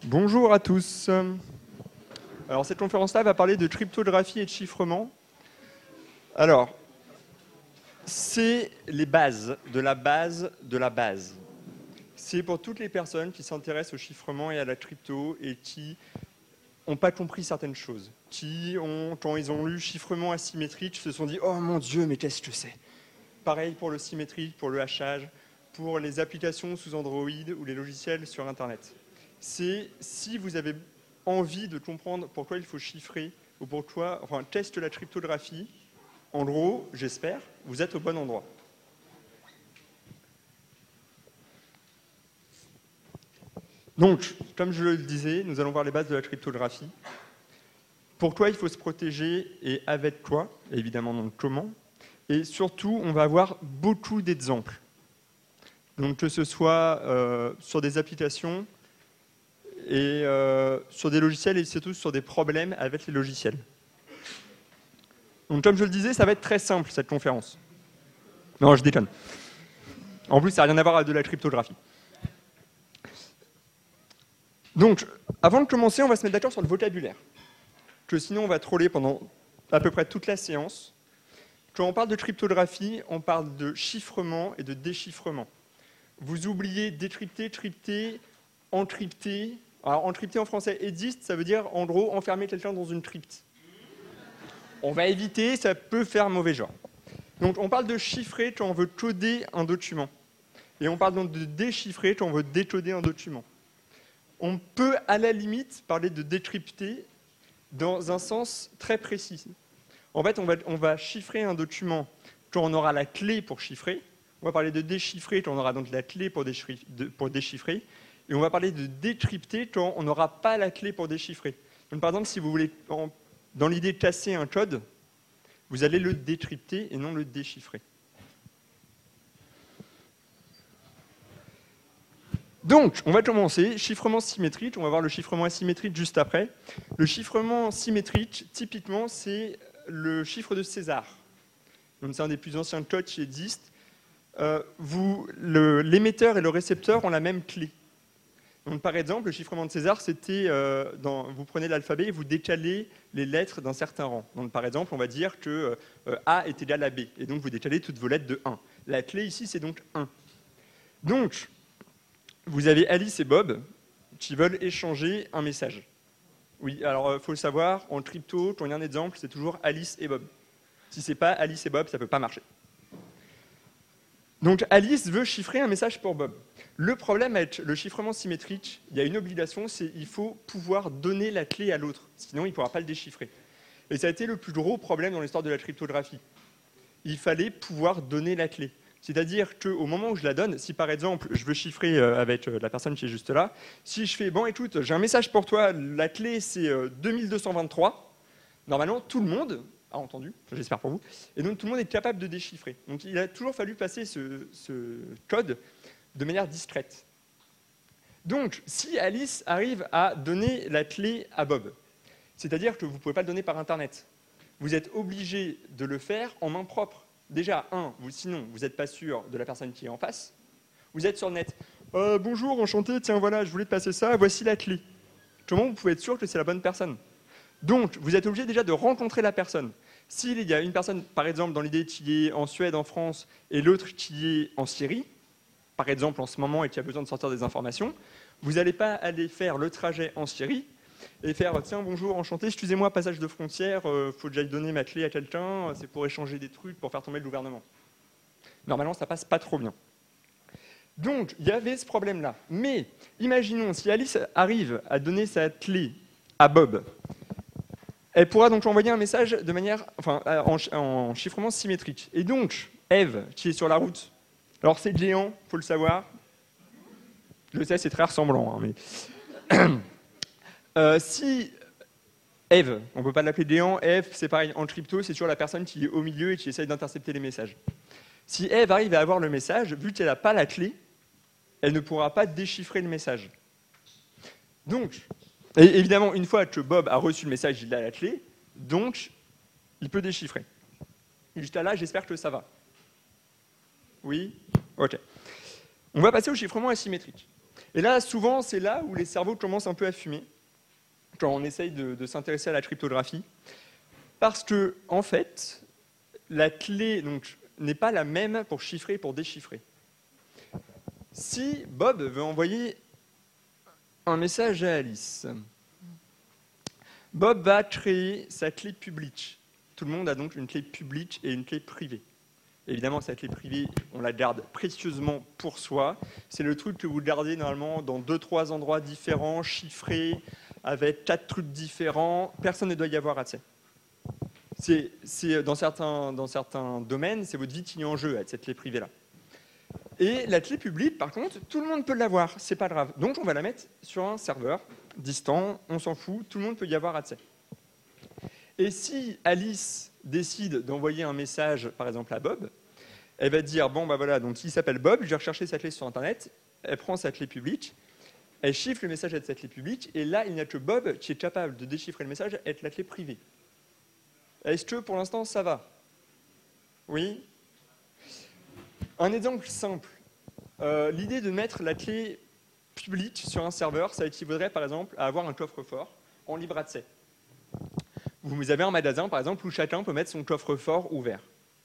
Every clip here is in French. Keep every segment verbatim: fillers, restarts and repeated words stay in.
Bonjour à tous. Alors cette conférence-là va parler de cryptographie et de chiffrement. Alors, c'est les bases de la base de la base. C'est pour toutes les personnes qui s'intéressent au chiffrement et à la crypto et qui n'ont pas compris certaines choses, qui, ont, quand ils ont lu chiffrement asymétrique, se sont dit « Oh mon Dieu, mais qu'est-ce que c'est ?» Pareil pour le symétrique, pour le hachage, pour les applications sous Android ou les logiciels sur Internet. C'est si vous avez envie de comprendre pourquoi il faut chiffrer ou pourquoi, enfin, teste la cryptographie, en gros, j'espère, vous êtes au bon endroit. Donc, comme je le disais, nous allons voir les bases de la cryptographie. Pourquoi il faut se protéger et avec quoi, et évidemment donc comment. Et surtout, on va avoir beaucoup d'exemples. Donc que ce soit euh, sur des applications et euh, sur des logiciels et surtout sur des problèmes avec les logiciels. Donc comme je le disais, ça va être très simple cette conférence. Non, je déconne. En plus, ça n'a rien à voir avec de la cryptographie. Donc, avant de commencer, on va se mettre d'accord sur le vocabulaire. Que sinon, on va troller pendant à peu près toute la séance. Quand on parle de cryptographie, on parle de chiffrement et de déchiffrement. Vous oubliez décrypter, crypter, encrypter. Alors, encrypter en français existe, ça veut dire, en gros, enfermer quelqu'un dans une crypte. On va éviter, ça peut faire mauvais genre. Donc, on parle de chiffrer quand on veut coder un document. Et on parle donc de déchiffrer quand on veut décoder un document. On peut, à la limite, parler de décrypter dans un sens très précis. En fait, on va, on va chiffrer un document quand on aura la clé pour chiffrer. On va parler de déchiffrer quand on aura donc la clé pour déchiffrer. De, pour déchiffrer. Et on va parler de décrypter quand on n'aura pas la clé pour déchiffrer. Donc, par exemple, si vous voulez, en, dans l'idée de casser un code, vous allez le décrypter et non le déchiffrer. Donc, on va commencer. Chiffrement symétrique. On va voir le chiffrement asymétrique juste après. Le chiffrement symétrique, typiquement, c'est le chiffre de César. Donc, c'est un des plus anciens codes qui existent. Euh, l'émetteur et le récepteur ont la même clé. Donc, par exemple, le chiffrement de César, c'était, euh, vous prenez l'alphabet et vous décalez les lettres d'un certain rang. Donc, par exemple, on va dire que euh, A est égal à B, et donc vous décalez toutes vos lettres de un. La clé ici, c'est donc un. Donc, vous avez Alice et Bob qui veulent échanger un message. Oui, alors il euh, faut le savoir, en crypto, quand il y a un exemple, c'est toujours Alice et Bob. Si ce n'est pas Alice et Bob, ça ne peut pas marcher. Donc Alice veut chiffrer un message pour Bob. Le problème avec le chiffrement symétrique, il y a une obligation, c'est qu'il faut pouvoir donner la clé à l'autre, sinon il ne pourra pas le déchiffrer. Et ça a été le plus gros problème dans l'histoire de la cryptographie. Il fallait pouvoir donner la clé. C'est-à-dire qu'au moment où je la donne, si par exemple je veux chiffrer avec la personne qui est juste là, si je fais « bon écoute, j'ai un message pour toi, la clé c'est deux mille deux cent vingt-trois », normalement tout le monde a entendu, j'espère pour vous, et donc tout le monde est capable de déchiffrer. Donc il a toujours fallu passer ce, ce code de manière discrète. Donc si Alice arrive à donner la clé à Bob, c'est-à-dire que vous ne pouvez pas le donner par Internet, vous êtes obligé de le faire en main propre. Déjà, un, vous, sinon, vous n'êtes pas sûr de la personne qui est en face. Vous êtes sur le net. Euh, bonjour, enchanté, tiens, voilà, je voulais te passer ça, voici la clé. Comment vous pouvez être sûr que c'est la bonne personne? Donc, vous êtes obligé déjà de rencontrer la personne. S'il y a une personne, par exemple, dans l'idée qui est en Suède, en France, et l'autre qui est en Syrie, par exemple, en ce moment, et qui a besoin de sortir des informations, vous n'allez pas aller faire le trajet en Syrie et faire « tiens, bonjour, enchanté, excusez-moi, passage de frontière, il euh, faut que j'aille donner ma clé à quelqu'un, c'est pour échanger des trucs, pour faire tomber le gouvernement. » Normalement, ça passe pas trop bien. Donc, il y avait ce problème-là. Mais, imaginons, si Alice arrive à donner sa clé à Bob, elle pourra donc envoyer un message de manière, enfin, en, en chiffrement symétrique. Et donc, Eve, qui est sur la route, alors c'est géant, il faut le savoir. Je sais, c'est très ressemblant, hein, mais... Euh, si Eve, on ne peut pas l'appeler géant, Eve, c'est pareil, en crypto, c'est toujours la personne qui est au milieu et qui essaye d'intercepter les messages. Si Eve arrive à avoir le message, vu qu'elle n'a pas la clé, elle ne pourra pas déchiffrer le message. Donc, et évidemment, une fois que Bob a reçu le message, il a la clé, donc il peut déchiffrer. Jusqu'à là, j'espère que ça va. Oui? Ok. On va passer au chiffrement asymétrique. Et là, souvent, c'est là où les cerveaux commencent un peu à fumer, quand on essaye de, de s'intéresser à la cryptographie, parce que, en fait, la clé donc, n'est pas la même pour chiffrer et pour déchiffrer. Si Bob veut envoyer un message à Alice, Bob va créer sa clé publique. Tout le monde a donc une clé publique et une clé privée. Évidemment, cette clé privée, on la garde précieusement pour soi. C'est le truc que vous gardez normalement dans deux, trois endroits différents, chiffrés, avec quatre trucs différents. Personne ne doit y avoir accès. C'est, c'est, dans, certains, dans certains domaines, c'est votre vie qui est en jeu avec cette clé privée-là. Et la clé publique, par contre, tout le monde peut l'avoir, c'est pas grave. Donc on va la mettre sur un serveur distant, on s'en fout, tout le monde peut y avoir accès. Et si Alice décide d'envoyer un message, par exemple à Bob, elle va dire, bon bah voilà, donc il s'appelle Bob, je vais rechercher sa clé sur Internet, elle prend sa clé publique, elle chiffre le message avec sa clé publique, et là, il n'y a que Bob qui est capable de déchiffrer le message avec la clé privée. Est-ce que pour l'instant ça va? Oui? Un exemple simple. Euh, l'idée de mettre la clé publique sur un serveur, ça équivaudrait par exemple à avoir un coffre-fort en libre accès. Vous avez un magasin par exemple où chacun peut mettre son coffre-fort ouvert.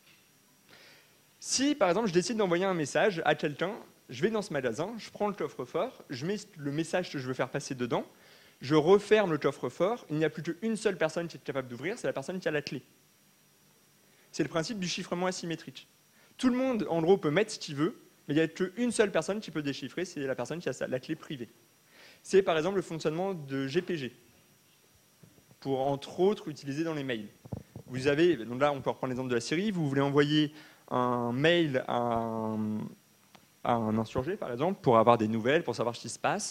Si par exemple je décide d'envoyer un message à quelqu'un, je vais dans ce magasin, je prends le coffre-fort, je mets le message que je veux faire passer dedans, je referme le coffre-fort, il n'y a plus qu'une seule personne qui est capable d'ouvrir, c'est la personne qui a la clé. C'est le principe du chiffrement asymétrique. Tout le monde, en gros, peut mettre ce qu'il veut, mais il n'y a qu'une seule personne qui peut déchiffrer, c'est la personne qui a la clé privée. C'est par exemple le fonctionnement de G P G, pour entre autres utiliser dans les mails. Vous avez, donc là on peut reprendre l'exemple de la série, vous voulez envoyer un mail à un, à un insurgé par exemple, pour avoir des nouvelles, pour savoir ce qui se passe.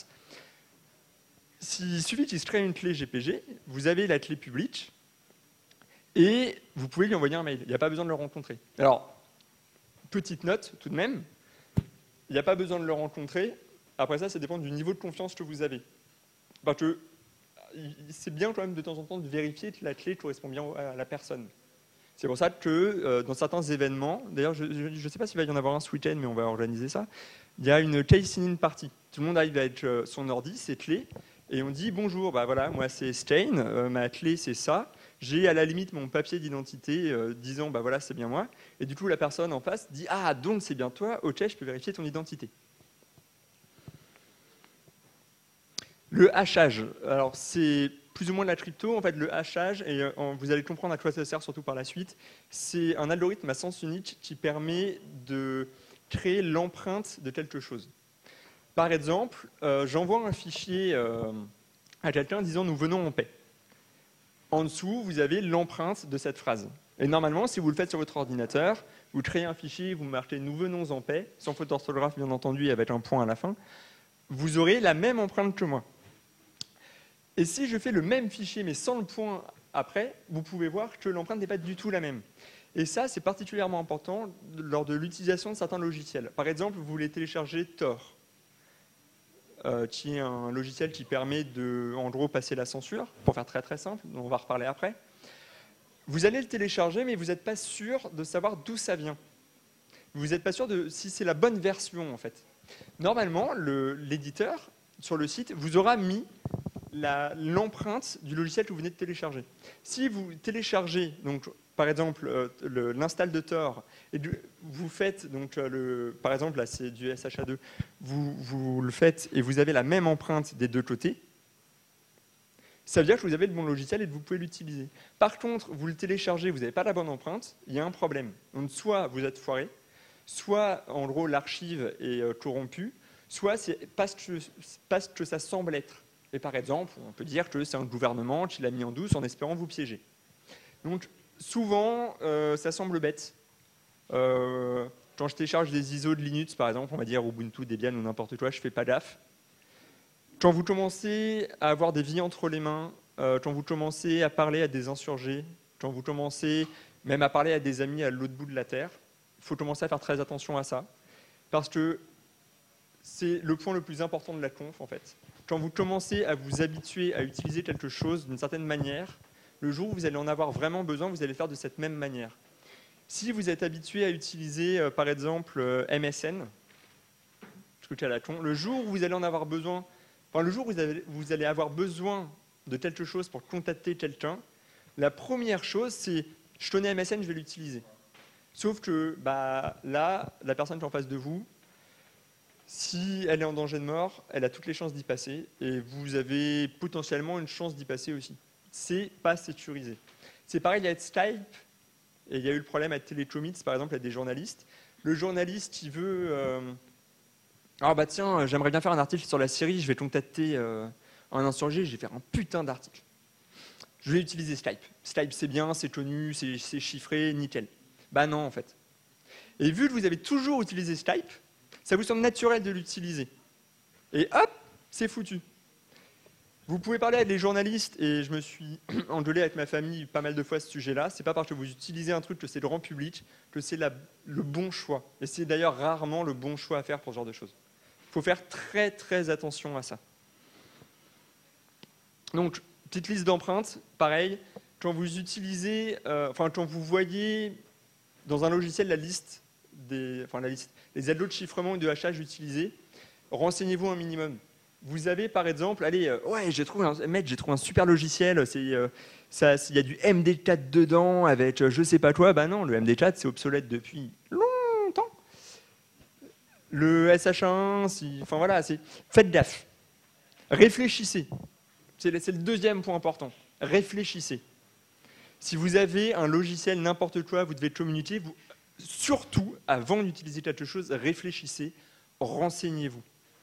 Il suffit qu'il se crée une clé G P G, vous avez la clé publique, et vous pouvez lui envoyer un mail. Il n'y a pas besoin de le rencontrer. Alors, petite note tout de même, il n'y a pas besoin de le rencontrer. Après ça, ça dépend du niveau de confiance que vous avez. Parce que c'est bien quand même de temps en temps de vérifier que la clé correspond bien à la personne. C'est pour ça que euh, dans certains événements, d'ailleurs je ne sais pas s'il va y en avoir un ce week-end, mais on va organiser ça, il y a une case sign-in party. Tout le monde arrive avec euh, son ordi, ses clés, et on dit bonjour, bah voilà, moi c'est Stein, euh, ma clé c'est ça, j'ai à la limite mon papier d'identité euh, disant bah voilà c'est bien moi, et du coup la personne en face dit ah donc c'est bien toi, ok je peux vérifier ton identité. Le hachage, alors c'est plus ou moins de la crypto, en fait le hachage, et euh, vous allez comprendre à quoi ça sert surtout par la suite, c'est un algorithme à sens unique qui permet de créer l'empreinte de quelque chose. Par exemple, euh, j'envoie un fichier euh, à quelqu'un disant « nous venons en paix ». En dessous, vous avez l'empreinte de cette phrase. Et normalement, si vous le faites sur votre ordinateur, vous créez un fichier, vous marquez « nous venons en paix », sans faute d'orthographe bien entendu, avec un point à la fin, vous aurez la même empreinte que moi. Et si je fais le même fichier, mais sans le point après, vous pouvez voir que l'empreinte n'est pas du tout la même. Et ça, c'est particulièrement important lors de l'utilisation de certains logiciels. Par exemple, vous voulez télécharger Tor, euh, qui est un logiciel qui permet de, en gros, passer la censure, pour faire très très simple, on va reparler après. Vous allez le télécharger, mais vous n'êtes pas sûr de savoir d'où ça vient. Vous n'êtes pas sûr de si c'est la bonne version, en fait. Normalement, l'éditeur, sur le site, vous aura mis l'empreinte du logiciel que vous venez de télécharger. Si vous téléchargez, donc, par exemple, euh, l'install de Tor, et du, vous faites, donc, euh, le, par exemple, là c'est du S H A deux, vous, vous le faites et vous avez la même empreinte des deux côtés, ça veut dire que vous avez le bon logiciel et que vous pouvez l'utiliser. Par contre, vous le téléchargez, vous n'avez pas la bonne empreinte, il y a un problème. Donc, soit vous êtes foiré, soit, en gros, l'archive est euh, corrompue, soit c'est parce que, parce que ça semble être. Et par exemple, on peut dire que c'est un gouvernement qui l'a mis en douce en espérant vous piéger. Donc, souvent, euh, ça semble bête. Euh, quand je télécharge des I S O de Linux, par exemple, on va dire Ubuntu, Debian ou n'importe quoi, je ne fais pas gaffe. Quand vous commencez à avoir des vies entre les mains, euh, quand vous commencez à parler à des insurgés, quand vous commencez même à parler à des amis à l'autre bout de la Terre, il faut commencer à faire très attention à ça. Parce que c'est le point le plus important de la conf, en fait. Quand vous commencez à vous habituer à utiliser quelque chose d'une certaine manière, le jour où vous allez en avoir vraiment besoin, vous allez le faire de cette même manière. Si vous êtes habitué à utiliser, euh, par exemple, euh, M S N, Scotché à la con. Le jour où vous allez en avoir besoin, enfin le jour où vous, avez, vous allez avoir besoin de quelque chose pour contacter quelqu'un, la première chose, c'est je connais M S N, je vais l'utiliser. Sauf que bah, là, la personne qui est en face de vous, si elle est en danger de mort, elle a toutes les chances d'y passer et vous avez potentiellement une chance d'y passer aussi. C'est pas sécurisé. C'est pareil, il y a Skype et il y a eu le problème avec Telecommits, par exemple, avec des journalistes. Le journaliste, il veut... Euh, ah bah tiens, j'aimerais bien faire un article sur la Syrie, je vais contacter euh, un insurgé, je vais faire un putain d'article. Je vais utiliser Skype. Skype, c'est bien, c'est connu, c'est, c'est chiffré, nickel. Bah non, en fait. Et vu que vous avez toujours utilisé Skype, ça vous semble naturel de l'utiliser. Et hop, c'est foutu. Vous pouvez parler avec les journalistes, et je me suis engueulé avec ma famille pas mal de fois à ce sujet-là. C'est pas parce que vous utilisez un truc que c'est le grand public que c'est la, le bon choix. Et c'est d'ailleurs rarement le bon choix à faire pour ce genre de choses. Il faut faire très très attention à ça. Donc, petite liste d'empreintes, pareil. Quand vous utilisez, euh, enfin quand vous voyez dans un logiciel la liste des, enfin la liste, les algos de chiffrement et de hachage utilisés, renseignez-vous un minimum. Vous avez par exemple, allez, euh, ouais, j'ai trouvé un, mec, j'ai trouvé un super logiciel, c'est, euh, ça, il y a du M D quatre dedans avec euh, je sais pas quoi. Bah non, le M D quatre c'est obsolète depuis longtemps. Le S H un, si, enfin voilà, c'est, faites gaffe, réfléchissez. C'est le, c'est le deuxième point important. Réfléchissez. Si vous avez un logiciel n'importe quoi, vous devez communiquer, vous, surtout avant d'utiliser quelque chose, réfléchissez, renseignez-vous.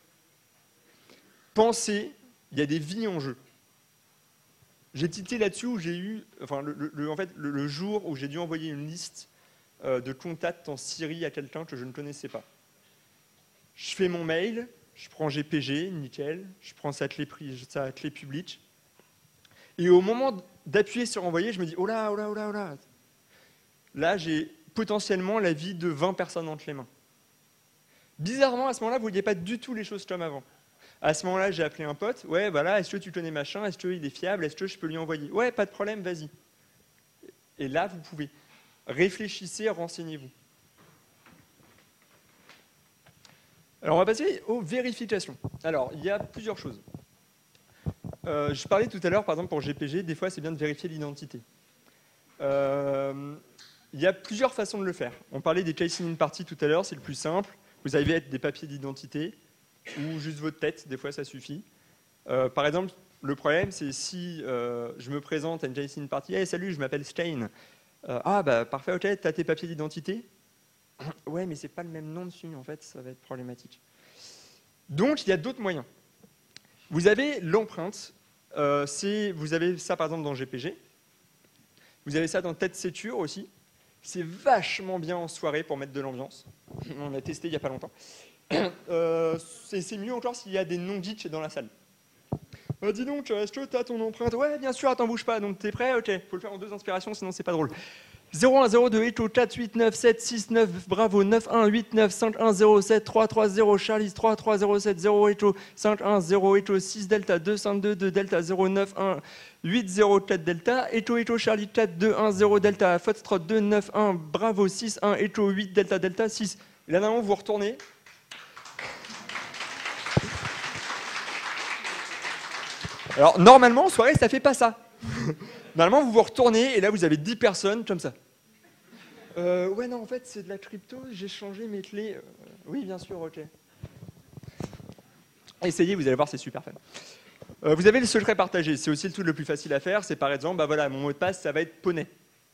Pensez, il y a des vies en jeu. J'ai tilté là-dessus où j'ai eu, enfin, le, le, en fait, le, le jour où j'ai dû envoyer une liste euh, de contacts en Syrie à quelqu'un que je ne connaissais pas. Je fais mon mail, je prends G P G, nickel, je prends sa clé, sa clé publique, et au moment d'appuyer sur envoyer, je me dis oh là, oh là, oh là, oh là. Là, j'ai potentiellement la vie de vingt personnes entre les mains. Bizarrement, à ce moment-là, vous ne voyez pas du tout les choses comme avant. À ce moment-là, j'ai appelé un pote. Ouais, voilà, est-ce que tu connais machin? Est-ce qu'il est fiable? Est-ce que je peux lui envoyer? Ouais, pas de problème, vas-y. Et là, vous pouvez. Réfléchissez, renseignez-vous. Alors, on va passer aux vérifications. Alors, il y a plusieurs choses. Euh, je parlais tout à l'heure, par exemple, pour G P G, des fois, c'est bien de vérifier l'identité. Euh, il y a plusieurs façons de le faire. On parlait des tracing in party tout à l'heure, c'est le plus simple. Vous avez des papiers d'identité ou juste votre tête, des fois ça suffit. Euh, par exemple, le problème, c'est si euh, je me présente à une tracing in party, hey, salut, je m'appelle Stein. Euh, ah, bah parfait, ok, t'as tes papiers d'identité? Ouais, mais c'est pas le même nom dessus, en fait, ça va être problématique. Donc, il y a d'autres moyens. Vous avez l'empreinte, euh, vous avez ça par exemple dans G P G, vous avez ça dans Tête Secure aussi, c'est vachement bien en soirée pour mettre de l'ambiance, on a testé il n'y a pas longtemps. Euh, c'est mieux encore s'il y a des non-geeks dans la salle. Euh, dis donc, est-ce que tu as ton empreinte? Ouais, bien sûr, attends, bouge pas, donc t'es prêt? Ok, faut le faire en deux inspirations, sinon c'est pas drôle. zéro un zéro deux Echo quatre huit neuf sept six neuf Bravo neuf un huit neuf cinq un zéro sept trois trois zéro Charlie trois trois zéro sept zéro Echo cinq un zéro Echo six Delta deux cinq deux deux Delta zéro neuf un huit zéro quatre Delta Echo Echo Charlie quatre deux un zéro Delta Foxtrot deux neuf un Bravo six un Echo huit Delta Delta six. Et là normalement vous retournez. Alors normalement en soirée ça fait pas ça. Normalement vous vous retournez et là vous avez dix personnes comme ça. Euh, ouais, non, en fait, c'est de la crypto, j'ai changé mes clés. Euh, oui, bien sûr, ok. Essayez, vous allez voir, c'est super fun. Euh, vous avez le secret partagé, c'est aussi le truc le plus facile à faire. C'est par exemple, bah voilà, mon mot de passe, ça va être poney.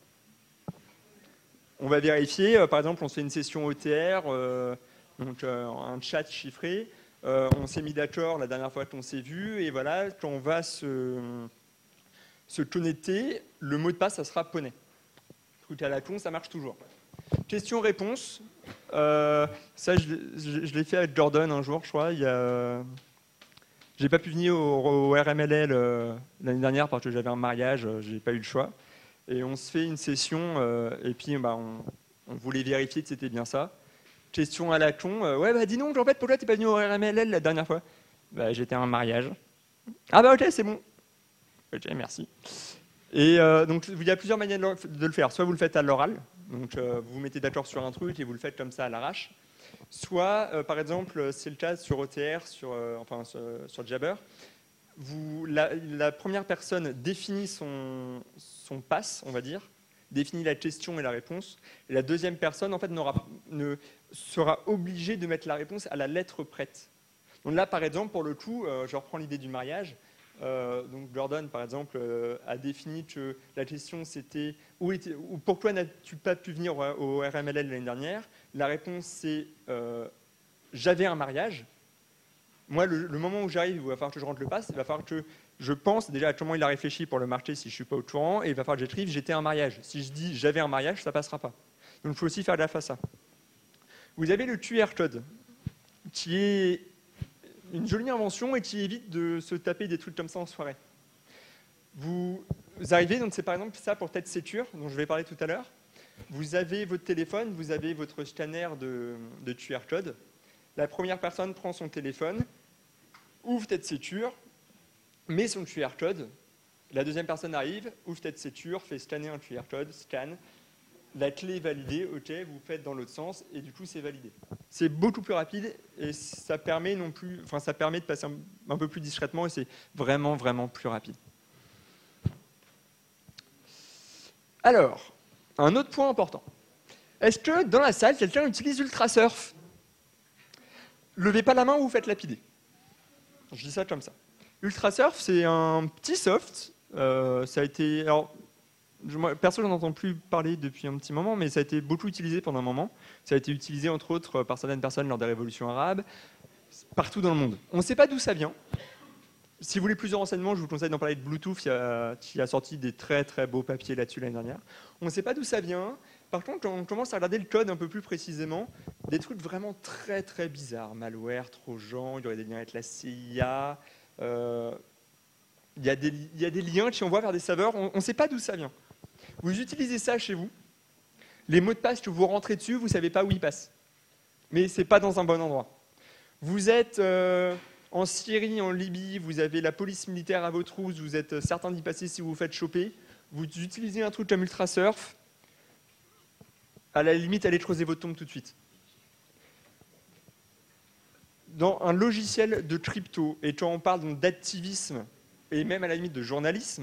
On va vérifier, euh, par exemple, on se fait une session O T R, euh, donc euh, un chat chiffré. Euh, on s'est mis d'accord la dernière fois qu'on s'est vu, et voilà, quand on va se, se connecter, le mot de passe, ça sera poney. À la con, ça marche toujours. Question-réponse. Euh, ça, je, je, je l'ai fait avec Jordan un jour, je crois. Il y a... J'ai pas pu venir au, au R M L L euh, l'année dernière parce que j'avais un mariage, euh, j'ai pas eu le choix. Et on se fait une session, euh, et puis bah, on, on voulait vérifier que c'était bien ça. Question à la con. Euh, ouais, bah dis donc, en fait, pourquoi t'es pas venu au R M L L la dernière fois? Bah, j'étais à un mariage. Ah bah ok, c'est bon. Ok, merci. Et euh, donc, il y a plusieurs manières de le faire. Soit vous le faites à l'oral, donc euh, vous vous mettez d'accord sur un truc et vous le faites comme ça à l'arrache. Soit, euh, par exemple, c'est le cas sur O T R, sur, euh, enfin sur, sur Jabber, vous, la, la première personne définit son, son pass, on va dire, définit la question et la réponse, et la deuxième personne, en fait, n'aura, ne sera obligée de mettre la réponse à la lettre prête. Donc là, par exemple, pour le coup, euh, je reprends l'idée du mariage. Euh, donc Gordon, par exemple, euh, a défini que la question c'était où était, ou pourquoi n'as-tu pas pu venir au, au R M L L l'année dernière? La réponse c'est euh, j'avais un mariage. Moi, le, le moment où j'arrive, il va falloir que je rentre le pass, il va falloir que je pense déjà à comment il a réfléchi pour le marcher si je ne suis pas au courant, et il va falloir que j'écrive j'étais un mariage. Si je dis j'avais un mariage, ça ne passera pas. Donc il faut aussi faire gaffe à ça. Vous avez le Q R code, qui est une jolie invention et qui évite de se taper des trucs comme ça en soirée. Vous arrivez, donc c'est par exemple ça pour Tête Secure, dont je vais parler tout à l'heure. Vous avez votre téléphone, vous avez votre scanner de, de Q R code. La première personne prend son téléphone, ouvre Tête Secure, met son Q R code. La deuxième personne arrive, ouvre Tête Secure, fait scanner un Q R code, scanne. La clé est validée, ok, vous faites dans l'autre sens, et du coup, c'est validé. C'est beaucoup plus rapide, et ça permet, non plus, enfin, ça permet de passer un, un peu plus discrètement, et c'est vraiment, vraiment plus rapide. Alors, un autre point important. Est-ce que, dans la salle, quelqu'un utilise Ultrasurf? Levez pas la main ou vous faites lapider. Je dis ça comme ça. Ultrasurf, c'est un petit soft. Euh, ça a été... Alors, Je, moi, perso, j'en entends plus parler depuis un petit moment, mais ça a été beaucoup utilisé pendant un moment. Ça a été utilisé, entre autres, par certaines personnes lors des révolutions arabes, partout dans le monde. On ne sait pas d'où ça vient. Si vous voulez plusieurs renseignements, je vous conseille d'en parler de Bluetooth, qui a, qui a sorti des très très beaux papiers là-dessus l'année dernière. On ne sait pas d'où ça vient. Par contre, quand on commence à regarder le code un peu plus précisément, des trucs vraiment très très bizarres. Malware, Trojan, il y aurait des liens avec la C I A. Euh, il, y a des, il y a des liens qui envoient vers des serveurs. On ne sait pas d'où ça vient. Vous utilisez ça chez vous. Les mots de passe que vous rentrez dessus, vous ne savez pas où ils passent. Mais ce n'est pas dans un bon endroit. Vous êtes euh, en Syrie, en Libye, vous avez la police militaire à votre trousses, vous êtes certain d'y passer si vous vous faites choper. Vous utilisez un truc comme Ultrasurf, à la limite, allez creuser votre tombe tout de suite. Dans un logiciel de crypto, et quand on parle d'activisme, et même à la limite de journalisme,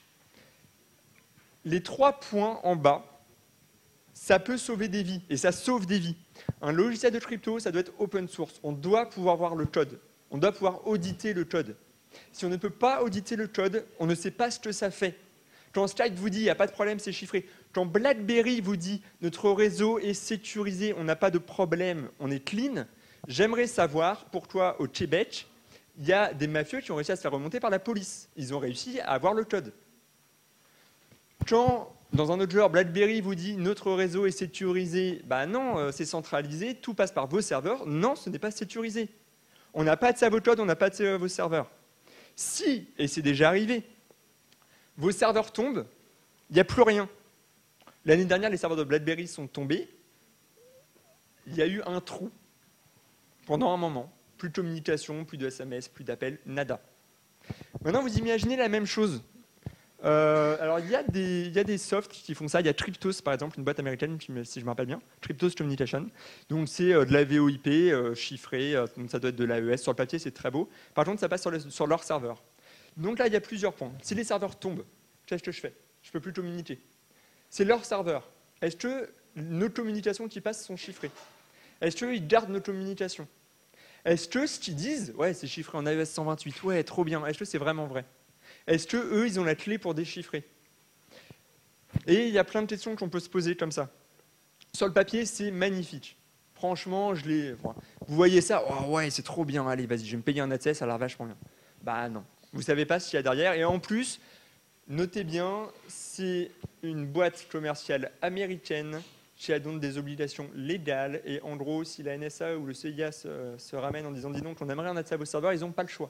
les trois points en bas, ça peut sauver des vies, et ça sauve des vies. Un logiciel de crypto, ça doit être open source. On doit pouvoir voir le code. On doit pouvoir auditer le code. Si on ne peut pas auditer le code, on ne sait pas ce que ça fait. Quand Skype vous dit « il n'y a pas de problème, c'est chiffré », quand BlackBerry vous dit « notre réseau est sécurisé, on n'a pas de problème, on est clean », j'aimerais savoir pourquoi au Québec, il y a des mafieux qui ont réussi à se faire remonter par la police. Ils ont réussi à avoir le code. Quand, dans un autre genre, BlackBerry vous dit « notre réseau est sécurisé », ben non, euh, c'est centralisé, tout passe par vos serveurs. Non, ce n'est pas sécurisé. On n'a pas de sa code, on n'a pas de vos serveurs. Si, et c'est déjà arrivé, vos serveurs tombent, il n'y a plus rien. L'année dernière, les serveurs de BlackBerry sont tombés. Il y a eu un trou pendant un moment. Plus de communication, plus de S M S, plus d'appels, nada. Maintenant, vous imaginez la même chose. Euh, alors, il y, a des, il y a des softs qui font ça. Il y a Cryptos, par exemple, une boîte américaine, si je me rappelle bien. Cryptos Communication. Donc, c'est euh, de la V O I P euh, chiffrée. Euh, donc, ça doit être de l'A E S. Sur le papier, c'est très beau. Par contre, ça passe sur, le, sur leur serveur. Donc là, il y a plusieurs points. Si les serveurs tombent, qu'est-ce que je fais? Je ne peux plus communiquer. C'est leur serveur. Est-ce que nos communications qui passent sont chiffrées? Est-ce qu'ils gardent nos communications? Est-ce que ce qu'ils disent, ouais, c'est chiffré en A E S cent vingt-huit, ouais, trop bien. Est-ce que c'est vraiment vrai? Est-ce qu'eux, ils ont la clé pour déchiffrer? Et il y a plein de questions qu'on peut se poser comme ça. Sur le papier, c'est magnifique. Franchement, je l'ai. Vous voyez ça, oh ouais, c'est trop bien, allez, vas-y, je vais me payer un A T S, ça a l'air vachement bien. Bah non. Vous ne savez pas ce qu'il y a derrière. Et en plus, notez bien, c'est une boîte commerciale américaine qui a donc des obligations légales. Et en gros, si la N S A ou le C I A se, se ramène en disant « dis donc, on aimerait un A T S à vos serveurs », ils n'ont pas le choix.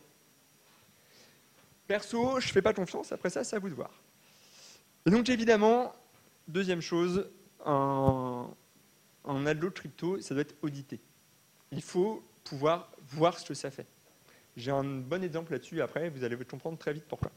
Perso, je ne fais pas confiance, après ça, c'est à vous de voir. Et donc, évidemment, deuxième chose, un, un algo crypto, ça doit être audité. Il faut pouvoir voir ce que ça fait. J'ai un bon exemple là-dessus, après, vous allez comprendre très vite pourquoi.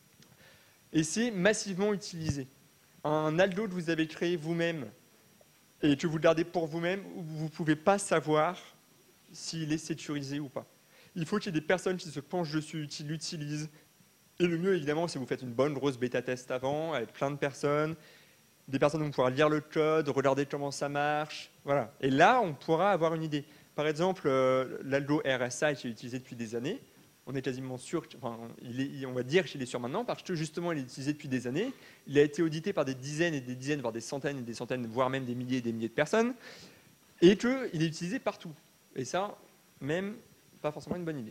Et c'est massivement utilisé. Un algo que vous avez créé vous-même, et que vous le gardez pour vous-même, vous ne pouvez pas savoir s'il est sécurisé ou pas. Il faut qu'il y ait des personnes qui se penchent dessus, qui l'utilisent. Et le mieux, évidemment, c'est que vous faites une bonne grosse bêta-test avant, avec plein de personnes, des personnes vont pouvoir lire le code, regarder comment ça marche. Voilà. Et là, on pourra avoir une idée. Par exemple, euh, l'algo R S I qui est utilisé depuis des années, on est quasiment sûr, enfin, il est, on va dire qu'il est sûr maintenant, parce que justement, il est utilisé depuis des années. Il a été audité par des dizaines et des dizaines, voire des centaines et des centaines, voire même des milliers et des milliers de personnes, et qu'il est utilisé partout. Et ça, même, pas forcément une bonne idée.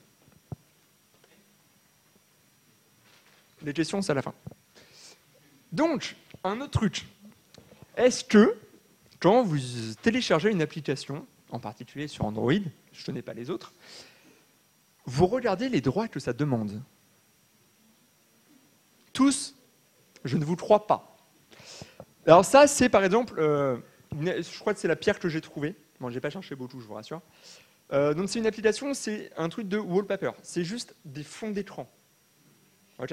Les questions, c'est à la fin. Donc, un autre truc. Est-ce que, quand vous téléchargez une application, en particulier sur Android, je ne connais pas les autres, vous regardez les droits que ça demande? Tous? Je ne vous crois pas. Alors ça, c'est par exemple, euh, une, je crois que c'est la pire que j'ai trouvée. Bon, j'ai pas cherché beaucoup, je vous rassure. Euh, donc c'est une application, c'est un truc de wallpaper. C'est juste des fonds d'écran. Ok?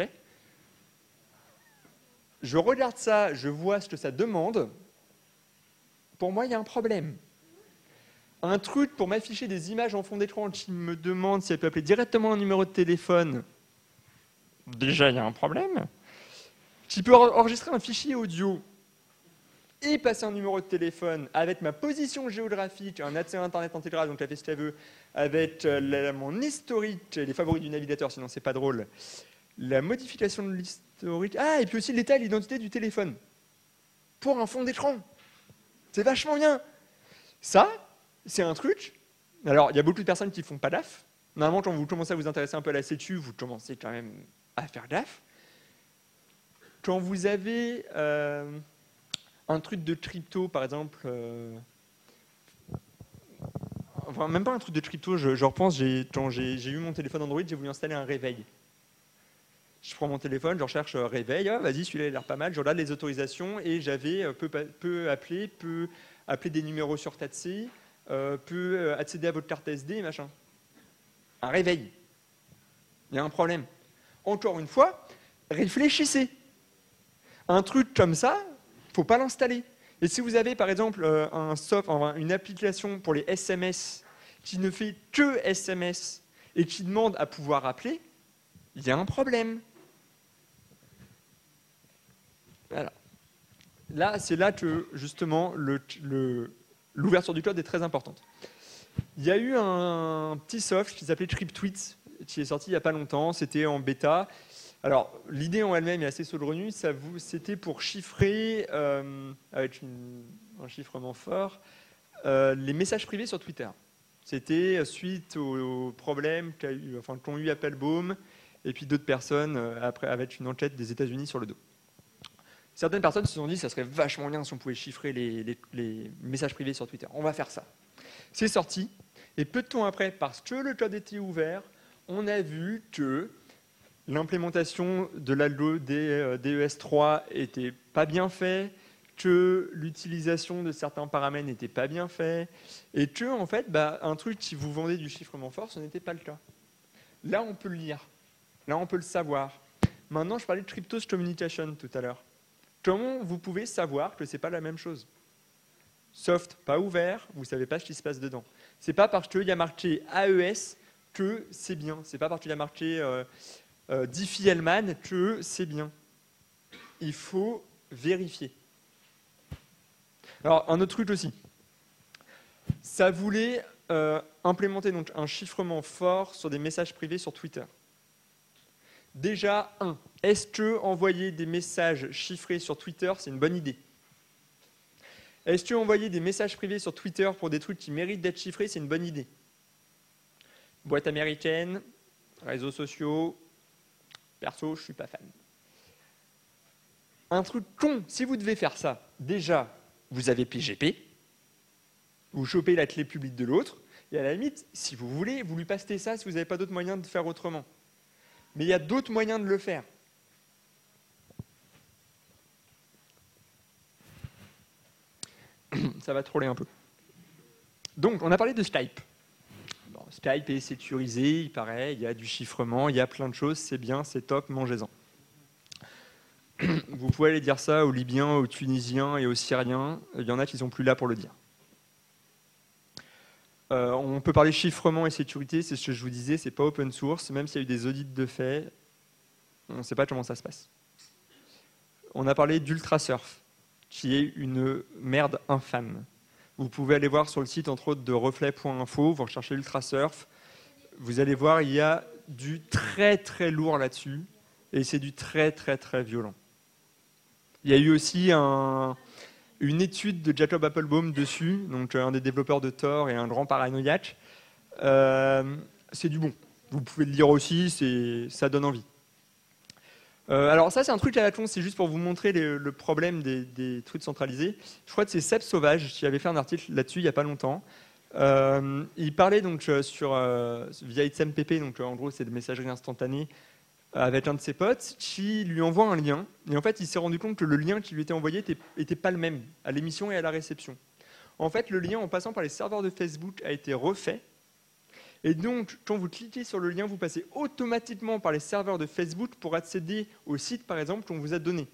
Je regarde ça, je vois ce que ça demande. Pour moi, il y a un problème. Un truc pour m'afficher des images en fond d'écran qui me demande si elle peut appeler directement un numéro de téléphone. Déjà, il y a un problème. Qui peut enregistrer un fichier audio et passer un numéro de téléphone avec ma position géographique, un accès à Internet intégral, donc elle fait ce qu'elle veut, avec la, mon historique, les favoris du navigateur, sinon c'est pas drôle, la modification de l'historique, ah, et puis aussi l'état et l'identité du téléphone. Pour un fond d'écran. C'est vachement bien. Ça, c'est un truc. Alors, il y a beaucoup de personnes qui ne font pas gaffe. Normalement, quand vous commencez à vous intéresser un peu à la sécu, vous commencez quand même à faire gaffe. Quand vous avez euh, un truc de crypto, par exemple, euh, enfin, même pas un truc de crypto, je, je repense, quand j'ai eu mon téléphone Android, j'ai voulu installer un réveil. Je prends mon téléphone, je recherche euh, réveil, ah, vas-y, celui-là, il a l'air pas mal, je regarde les autorisations et j'avais euh, peu, peu appeler, peu appeler des numéros sur Tatsi, euh, peut euh, accéder à votre carte S D, machin. Un réveil. Il y a un problème. Encore une fois, réfléchissez. Un truc comme ça, il ne faut pas l'installer. Et si vous avez, par exemple, euh, un soft, enfin, une application pour les S M S qui ne fait que S M S et qui demande à pouvoir appeler, il y a un problème. Voilà. Là, c'est là que, justement, l'ouverture du code est très importante. Il y a eu un petit soft qui s'appelait TripTweet, qui est sorti il n'y a pas longtemps. C'était en bêta. Alors, l'idée en elle-même est assez saugrenue. C'était pour chiffrer, euh, avec une, un chiffrement fort, euh, les messages privés sur Twitter. C'était suite aux, aux problèmes qu'ont eu, enfin, qu'ont eu Applebaum et puis d'autres personnes euh, après, avec une enquête des États-Unis sur le dos. Certaines personnes se sont dit que ça serait vachement bien si on pouvait chiffrer les, les, les messages privés sur Twitter. On va faire ça. C'est sorti. Et peu de temps après, parce que le code était ouvert, on a vu que l'implémentation de l'algo D E S trois était pas bien faite, que l'utilisation de certains paramètres n'était pas bien faite, et que, en fait, bah, un truc qui vous vendait du chiffrement fort, ce n'était pas le cas. Là, on peut le lire. Là, on peut le savoir. Maintenant, je parlais de cryptos communication tout à l'heure. Comment vous pouvez savoir que ce n'est pas la même chose? Soft, pas ouvert, vous ne savez pas ce qui se passe dedans. Ce n'est pas parce qu'il y a marqué A E S que c'est bien. Ce n'est pas parce qu'il y a marqué euh, euh, Diffie-Hellman que c'est bien. Il faut vérifier. Alors, un autre truc aussi. Ça voulait euh, implémenter donc, un chiffrement fort sur des messages privés sur Twitter. Déjà, un, est-ce que envoyer des messages chiffrés sur Twitter, c'est une bonne idée? Est-ce que envoyer des messages privés sur Twitter pour des trucs qui méritent d'être chiffrés, c'est une bonne idée? Boîte américaine, réseaux sociaux, perso, je ne suis pas fan. Un truc con, si vous devez faire ça, déjà, vous avez P G P, vous chopez la clé publique de l'autre, et à la limite, si vous voulez, vous lui passez ça si vous n'avez pas d'autre moyen de faire autrement. Mais il y a d'autres moyens de le faire. Ça va troller un peu. Donc, on a parlé de Skype. Bon, Skype est sécurisé, il paraît, il y a du chiffrement, il y a plein de choses, c'est bien, c'est top, mangez-en. Vous pouvez aller dire ça aux Libyens, aux Tunisiens et aux Syriens. Il y en a qui ne sont plus là pour le dire. Euh, on peut parler chiffrement et sécurité, c'est ce que je vous disais, c'est pas open source, même s'il y a eu des audits de fait, on ne sait pas comment ça se passe. On a parlé d'Ultrasurf, qui est une merde infâme. Vous pouvez aller voir sur le site, entre autres, de reflet point info, vous recherchez Ultrasurf, vous allez voir, il y a du très très lourd là-dessus, et c'est du très très très violent. Il y a eu aussi un, une étude de Jacob Appelbaum dessus, donc un des développeurs de Tor et un grand paranoïaque. Euh, c'est du bon. Vous pouvez le lire aussi, ça donne envie. Euh, alors ça, c'est un truc à la con, c'est juste pour vous montrer les, le problème des, des trucs centralisés. Je crois que c'est Seb Sauvage qui avait fait un article là-dessus il n'y a pas longtemps. Euh, il parlait donc sur, euh, via X M P P, donc en gros c'est de messagerie instantanée, avec un de ses potes qui lui envoie un lien. Et en fait, il s'est rendu compte que le lien qui lui était envoyé n'était était pas le même à l'émission et à la réception. En fait, le lien, en passant par les serveurs de Facebook, a été refait. Et donc, quand vous cliquez sur le lien, vous passez automatiquement par les serveurs de Facebook pour accéder au site, par exemple, qu'on vous a donné.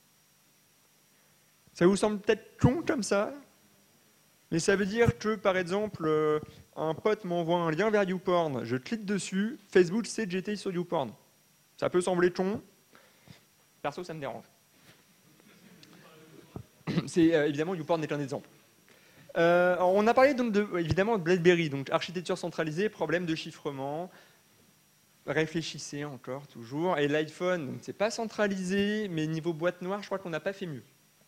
Ça vous semble peut-être con comme ça, mais ça veut dire que, par exemple, euh, un pote m'envoie un lien vers YouPorn, je clique dessus, Facebook sait que j'étais sur YouPorn. Ça peut sembler con. Perso, ça me dérange. C'est, euh, évidemment, YouPorn n'est qu'un exemple. Euh, on a parlé donc de, évidemment de BlackBerry, donc architecture centralisée, problème de chiffrement. Réfléchissez encore, toujours. Et l'iPhone, c'est pas centralisé, mais niveau boîte noire, je crois qu'on n'a pas fait mieux.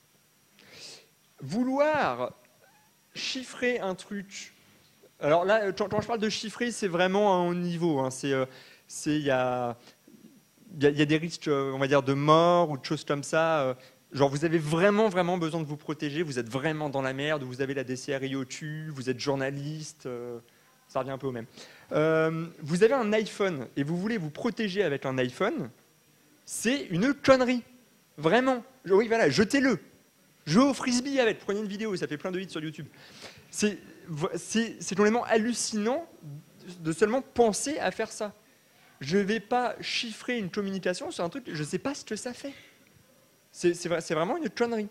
Vouloir chiffrer un truc. Alors là, quand je parle de chiffrer, c'est vraiment à un haut niveau. Hein. C'est, il y a, y a, y a des risques, on va dire, de mort ou de choses comme ça. Genre, vous avez vraiment, vraiment besoin de vous protéger, vous êtes vraiment dans la merde, vous avez la D C R I au-dessus, vous êtes journaliste, euh, ça revient un peu au même. Euh, vous avez un iPhone et vous voulez vous protéger avec un iPhone, c'est une connerie. Vraiment. Oui, voilà, jetez-le. Jouez au frisbee avec, prenez une vidéo, ça fait plein de hits sur YouTube. C'est complètement hallucinant de seulement penser à faire ça. Je ne vais pas chiffrer une communication sur un truc, je ne sais pas ce que ça fait. C'est vraiment une connerie.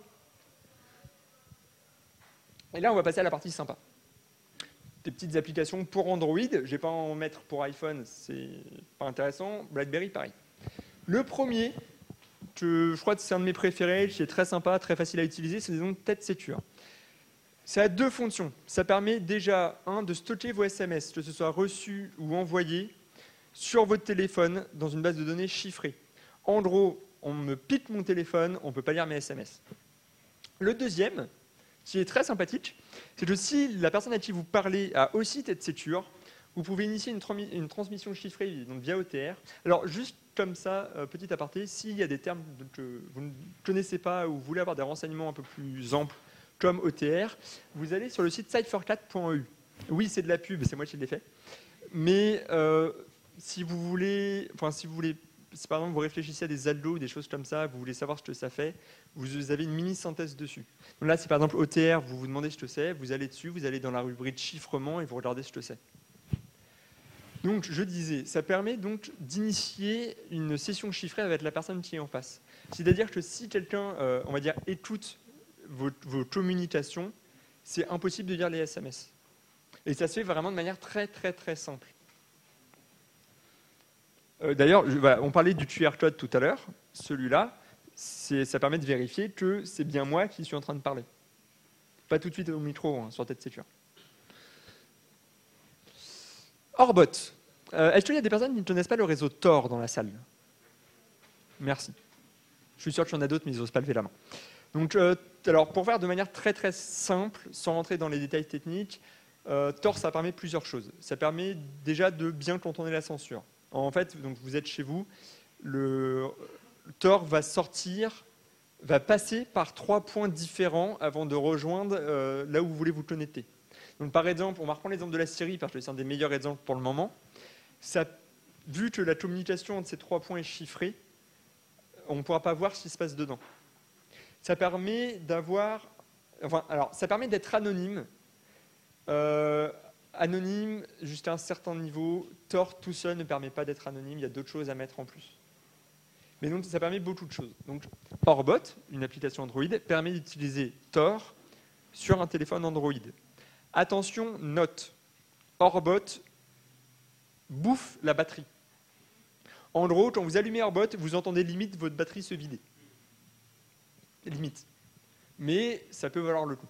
Et là, on va passer à la partie sympa. Des petites applications pour Android. Je ne vais pas en mettre pour iPhone, c'est pas intéressant. BlackBerry, pareil. Le premier, que je crois que c'est un de mes préférés, qui est très sympa, très facile à utiliser, c'est donc TEDSecure. Ça a deux fonctions. Ça permet déjà, un, de stocker vos S M S, que ce soit reçus ou envoyés, sur votre téléphone dans une base de données chiffrée. En gros, on me pique mon téléphone, on ne peut pas lire mes S M S. Le deuxième, qui est très sympathique, c'est que si la personne à qui vous parlez a aussi TEDSecure, vous pouvez initier une, trans une transmission chiffrée donc via O T R. Alors, juste comme ça, euh, petit aparté, s'il y a des termes que vous ne connaissez pas ou vous voulez avoir des renseignements un peu plus amples, comme O T R, vous allez sur le site ciphercat point E U. Oui, c'est de la pub, c'est moi qui l'ai fait. Mais euh, si vous voulez, enfin, si vous voulez, si par exemple vous réfléchissez à des algos ou des choses comme ça, vous voulez savoir ce que ça fait, vous avez une mini-synthèse dessus. Donc là, si par exemple O T R, vous vous demandez ce que c'est, vous allez dessus, vous allez dans la rubrique chiffrement et vous regardez ce que c'est. Donc, je disais, ça permet donc d'initier une session chiffrée avec la personne qui est en face. C'est-à-dire que si quelqu'un, euh, on va dire, écoute vos, vos communications, c'est impossible de lire les S M S. Et ça se fait vraiment de manière très, très, très simple. Euh, D'ailleurs, voilà, on parlait du Q R code tout à l'heure. Celui-là, ça permet de vérifier que c'est bien moi qui suis en train de parler. Pas tout de suite au micro, hein, sur TEDSecure. Orbot. Euh, Est-ce qu'il y a des personnes qui ne connaissent pas le réseau Tor dans la salle? Merci. Je suis sûr qu'il y en a d'autres, mais ils n'osent pas lever la main. Donc, euh, alors, pour faire de manière très très simple, sans rentrer dans les détails techniques, euh, Tor, ça permet plusieurs choses. Ça permet déjà de bien contourner la censure. En fait, donc, vous êtes chez vous, le Tor va sortir, va passer par trois points différents avant de rejoindre euh, là où vous voulez vous connecter. Donc, par exemple, on va reprendre l'exemple de la Syrie, parce que c'est un des meilleurs exemples pour le moment. Ça, vu que la communication entre ces trois points est chiffrée, on ne pourra pas voir ce qui se passe dedans. Ça permet d'avoir, enfin, alors, ça permet d'être anonyme. Euh, anonyme jusqu'à un certain niveau. Tor tout seul ne permet pas d'être anonyme. Il y a d'autres choses à mettre en plus. Mais donc, ça permet beaucoup de choses. Donc, Orbot, une application Android, permet d'utiliser Tor sur un téléphone Android. Attention, note, Orbot bouffe la batterie. En gros, quand vous allumez Orbot, vous entendez limite votre batterie se vider. Limite. Mais ça peut valoir le coup.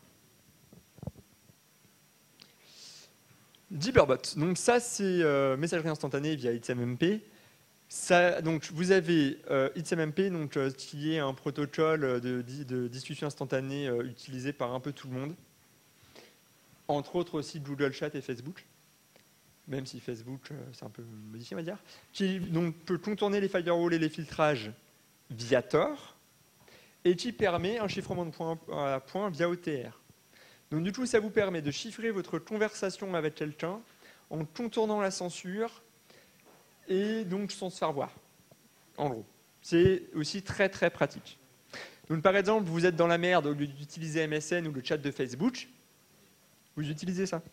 Jibberbot. Donc ça, c'est euh, messagerie instantanée via X M M P. Ça, donc vous avez euh, X M M P, donc, euh, qui est un protocole de, de discussion instantanée euh, utilisé par un peu tout le monde. Entre autres aussi Google Chat et Facebook. Même si Facebook, euh, c'est un peu modifié, on va dire. Qui donc, peut contourner les firewalls et les filtrages via Tor. Et qui permet un chiffrement de point à point via O T R. Donc du coup, ça vous permet de chiffrer votre conversation avec quelqu'un en contournant la censure et donc sans se faire voir, en gros. C'est aussi très très pratique. Donc par exemple, vous êtes dans la merde, au lieu d'utiliser M S N ou le chat de Facebook, vous utilisez ça.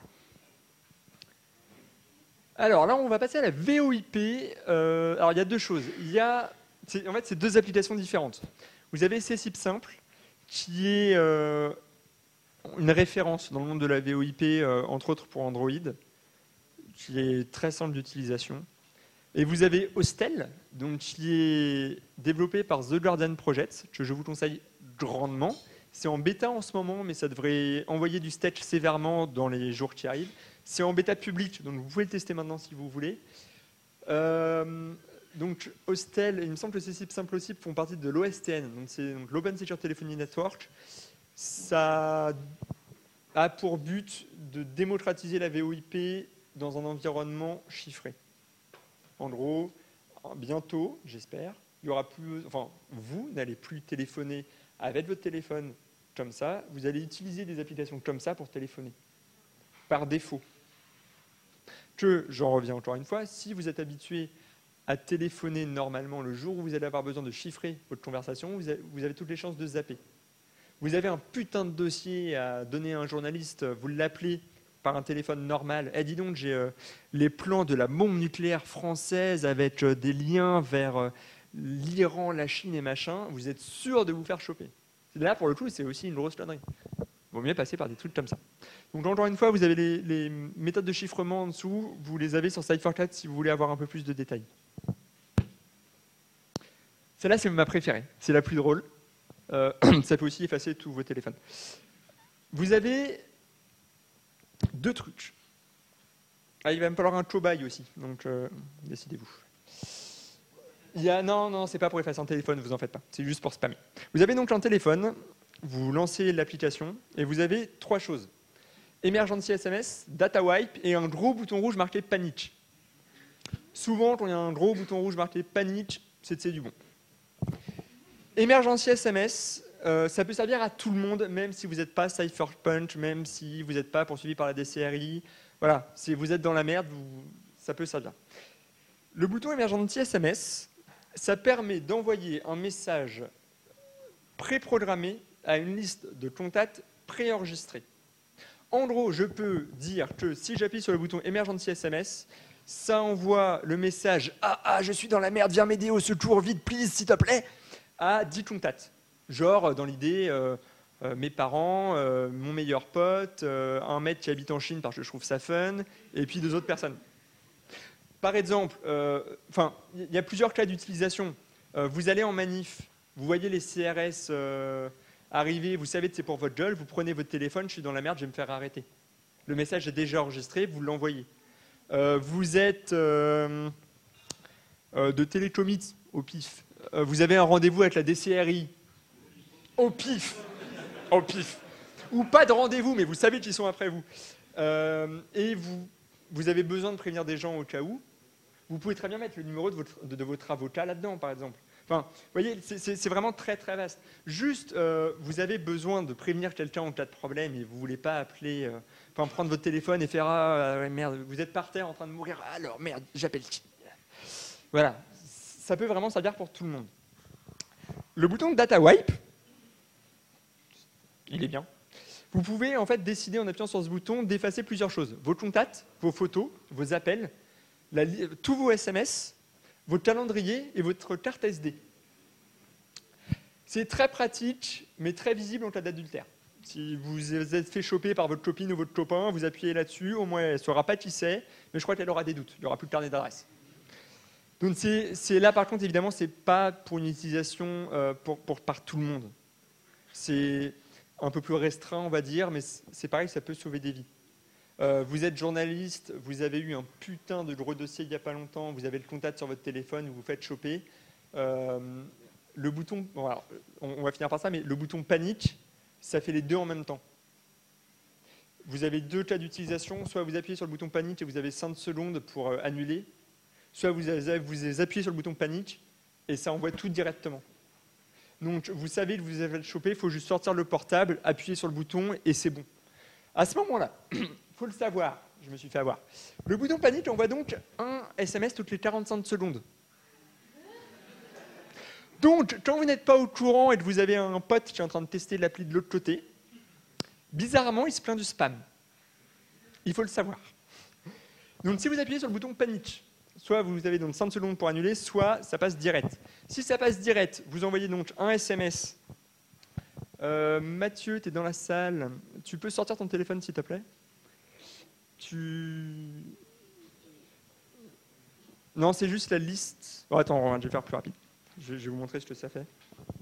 Alors là, on va passer à la V O I P. Euh, alors il y a deux choses. Il y a, en fait, c'est deux applications différentes. Vous avez C S I P simple, qui est euh, une référence dans le monde de la V O I P, euh, entre autres pour Android, qui est très simple d'utilisation. Et vous avez Hostel, donc, qui est développé par The Guardian Project, que je vous conseille grandement. C'est en bêta en ce moment, mais ça devrait envoyer du stage sévèrement dans les jours qui arrivent. C'est en bêta public, donc vous pouvez le tester maintenant si vous voulez. Euh, donc Hostel, il me semble que C S I P simple aussi font partie de l'O S T N, donc c'est l'Open Secure Telephony Network. Ça a pour but de démocratiser la V O I P dans un environnement chiffré. En gros, bientôt, j'espère, il y aura plus, enfin, vous n'allez plus téléphoner avec votre téléphone comme ça, vous allez utiliser des applications comme ça pour téléphoner, par défaut. Que, j'en reviens encore une fois, si vous êtes habitué à téléphoner normalement le jour où vous allez avoir besoin de chiffrer votre conversation, vous avez, vous avez toutes les chances de zapper. Vous avez un putain de dossier à donner à un journaliste, vous l'appelez par un téléphone normal. Eh, dis donc, j'ai euh, les plans de la bombe nucléaire française avec euh, des liens vers euh, l'Iran, la Chine et machin. Vous êtes sûr de vous faire choper. Là, pour le coup, c'est aussi une grosse connerie. Il vaut mieux passer par des trucs comme ça. Donc, encore une fois, vous avez les, les méthodes de chiffrement en dessous. Vous les avez sur Cyphercat si vous voulez avoir un peu plus de détails. Celle-là, c'est ma préférée. C'est la plus drôle. Euh, ça peut aussi effacer tous vos téléphones. Vous avez deux trucs. Ah, il va me falloir un cobaye aussi, donc euh, décidez-vous. Il y a, non, non, c'est pas pour effacer un téléphone, vous en faites pas. C'est juste pour spammer. Vous avez donc un téléphone, vous lancez l'application et vous avez trois choses. Emergency S M S, data wipe et un gros bouton rouge marqué panique. Souvent, quand il y a un gros bouton rouge marqué panique, c'est du bon. Emergency S M S, euh, ça peut servir à tout le monde, même si vous n'êtes pas Cypherpunch, même si vous n'êtes pas poursuivi par la D C R I. Voilà, si vous êtes dans la merde, vous, ça peut servir. Le bouton Emergency S M S, ça permet d'envoyer un message préprogrammé à une liste de contacts préenregistrés. En gros, je peux dire que si j'appuie sur le bouton Emergency S M S, ça envoie le message « Ah, ah, je suis dans la merde, viens m'aider au secours, vite, please, s'il te plaît !» à dix contacts. Genre, dans l'idée, euh, euh, mes parents, euh, mon meilleur pote, euh, un mec qui habite en Chine parce que je trouve ça fun, et puis deux autres personnes. Par exemple, enfin, euh, il y a plusieurs cas d'utilisation. Euh, vous allez en manif, vous voyez les C R S euh, arriver, vous savez que c'est pour votre gueule, vous prenez votre téléphone, je suis dans la merde, je vais me faire arrêter. Le message est déjà enregistré, vous l'envoyez. Euh, vous êtes euh, euh, de télécommit au pif. Euh, vous avez un rendez-vous avec la D C R I au pif. Au pif. Ou pas de rendez-vous, mais vous savez qu'ils sont après vous. Euh, et vous, vous avez besoin de prévenir des gens au cas où. Vous pouvez très bien mettre le numéro de votre, de, de votre avocat là-dedans, par exemple. Enfin, vous voyez, c'est vraiment très très vaste. Juste, euh, vous avez besoin de prévenir quelqu'un en cas de problème et vous ne voulez pas appeler, euh, enfin, prendre votre téléphone et faire « Ah, ouais, merde, vous êtes par terre en train de mourir, alors merde, j'appelle qui ?» Voilà, ça peut vraiment servir pour tout le monde. Le bouton Data Wipe, il est bien. Vous pouvez en fait décider en appuyant sur ce bouton d'effacer plusieurs choses. Vos contacts, vos photos, vos appels, la, tous vos S M S, votre calendrier et votre carte S D. C'est très pratique, mais très visible en cas d'adultère. Si vous êtes fait choper par votre copine ou votre copain, vous appuyez là-dessus, au moins elle ne saura pas qui c'est, mais je crois qu'elle aura des doutes, il n'y aura plus de carnet d'adresse. Donc c'est là, par contre, évidemment, ce n'est pas pour une utilisation euh, pour, pour, par tout le monde. C'est un peu plus restreint, on va dire, mais c'est pareil, ça peut sauver des vies. Euh, vous êtes journaliste, vous avez eu un putain de gros dossier il n'y a pas longtemps, vous avez le contact sur votre téléphone, vous vous faites choper. Euh, le bouton, bon, alors, on, on va finir par ça, mais le bouton panique, ça fait les deux en même temps. Vous avez deux cas d'utilisation, soit vous appuyez sur le bouton panique et vous avez cinq secondes pour euh, annuler, soit vous, avez, vous appuyez sur le bouton panique et ça envoie tout directement. Donc vous savez que vous avez le chopé, il faut juste sortir le portable, appuyer sur le bouton et c'est bon. À ce moment-là, il faut le savoir, je me suis fait avoir. Le bouton panique envoie donc un S M S toutes les quarante-cinq secondes. Donc, quand vous n'êtes pas au courant et que vous avez un pote qui est en train de tester l'appli de l'autre côté, bizarrement, il se plaint du spam. Il faut le savoir. Donc, si vous appuyez sur le bouton panique, soit vous avez donc cinq secondes pour annuler, soit ça passe direct. Si ça passe direct, vous envoyez donc un S M S. Euh, Mathieu, tu es dans la salle. Tu peux sortir ton téléphone, s'il te plaît? Tu... Non, c'est juste la liste. Oh, attends, je vais faire plus rapide. Je vais vous montrer ce que ça fait.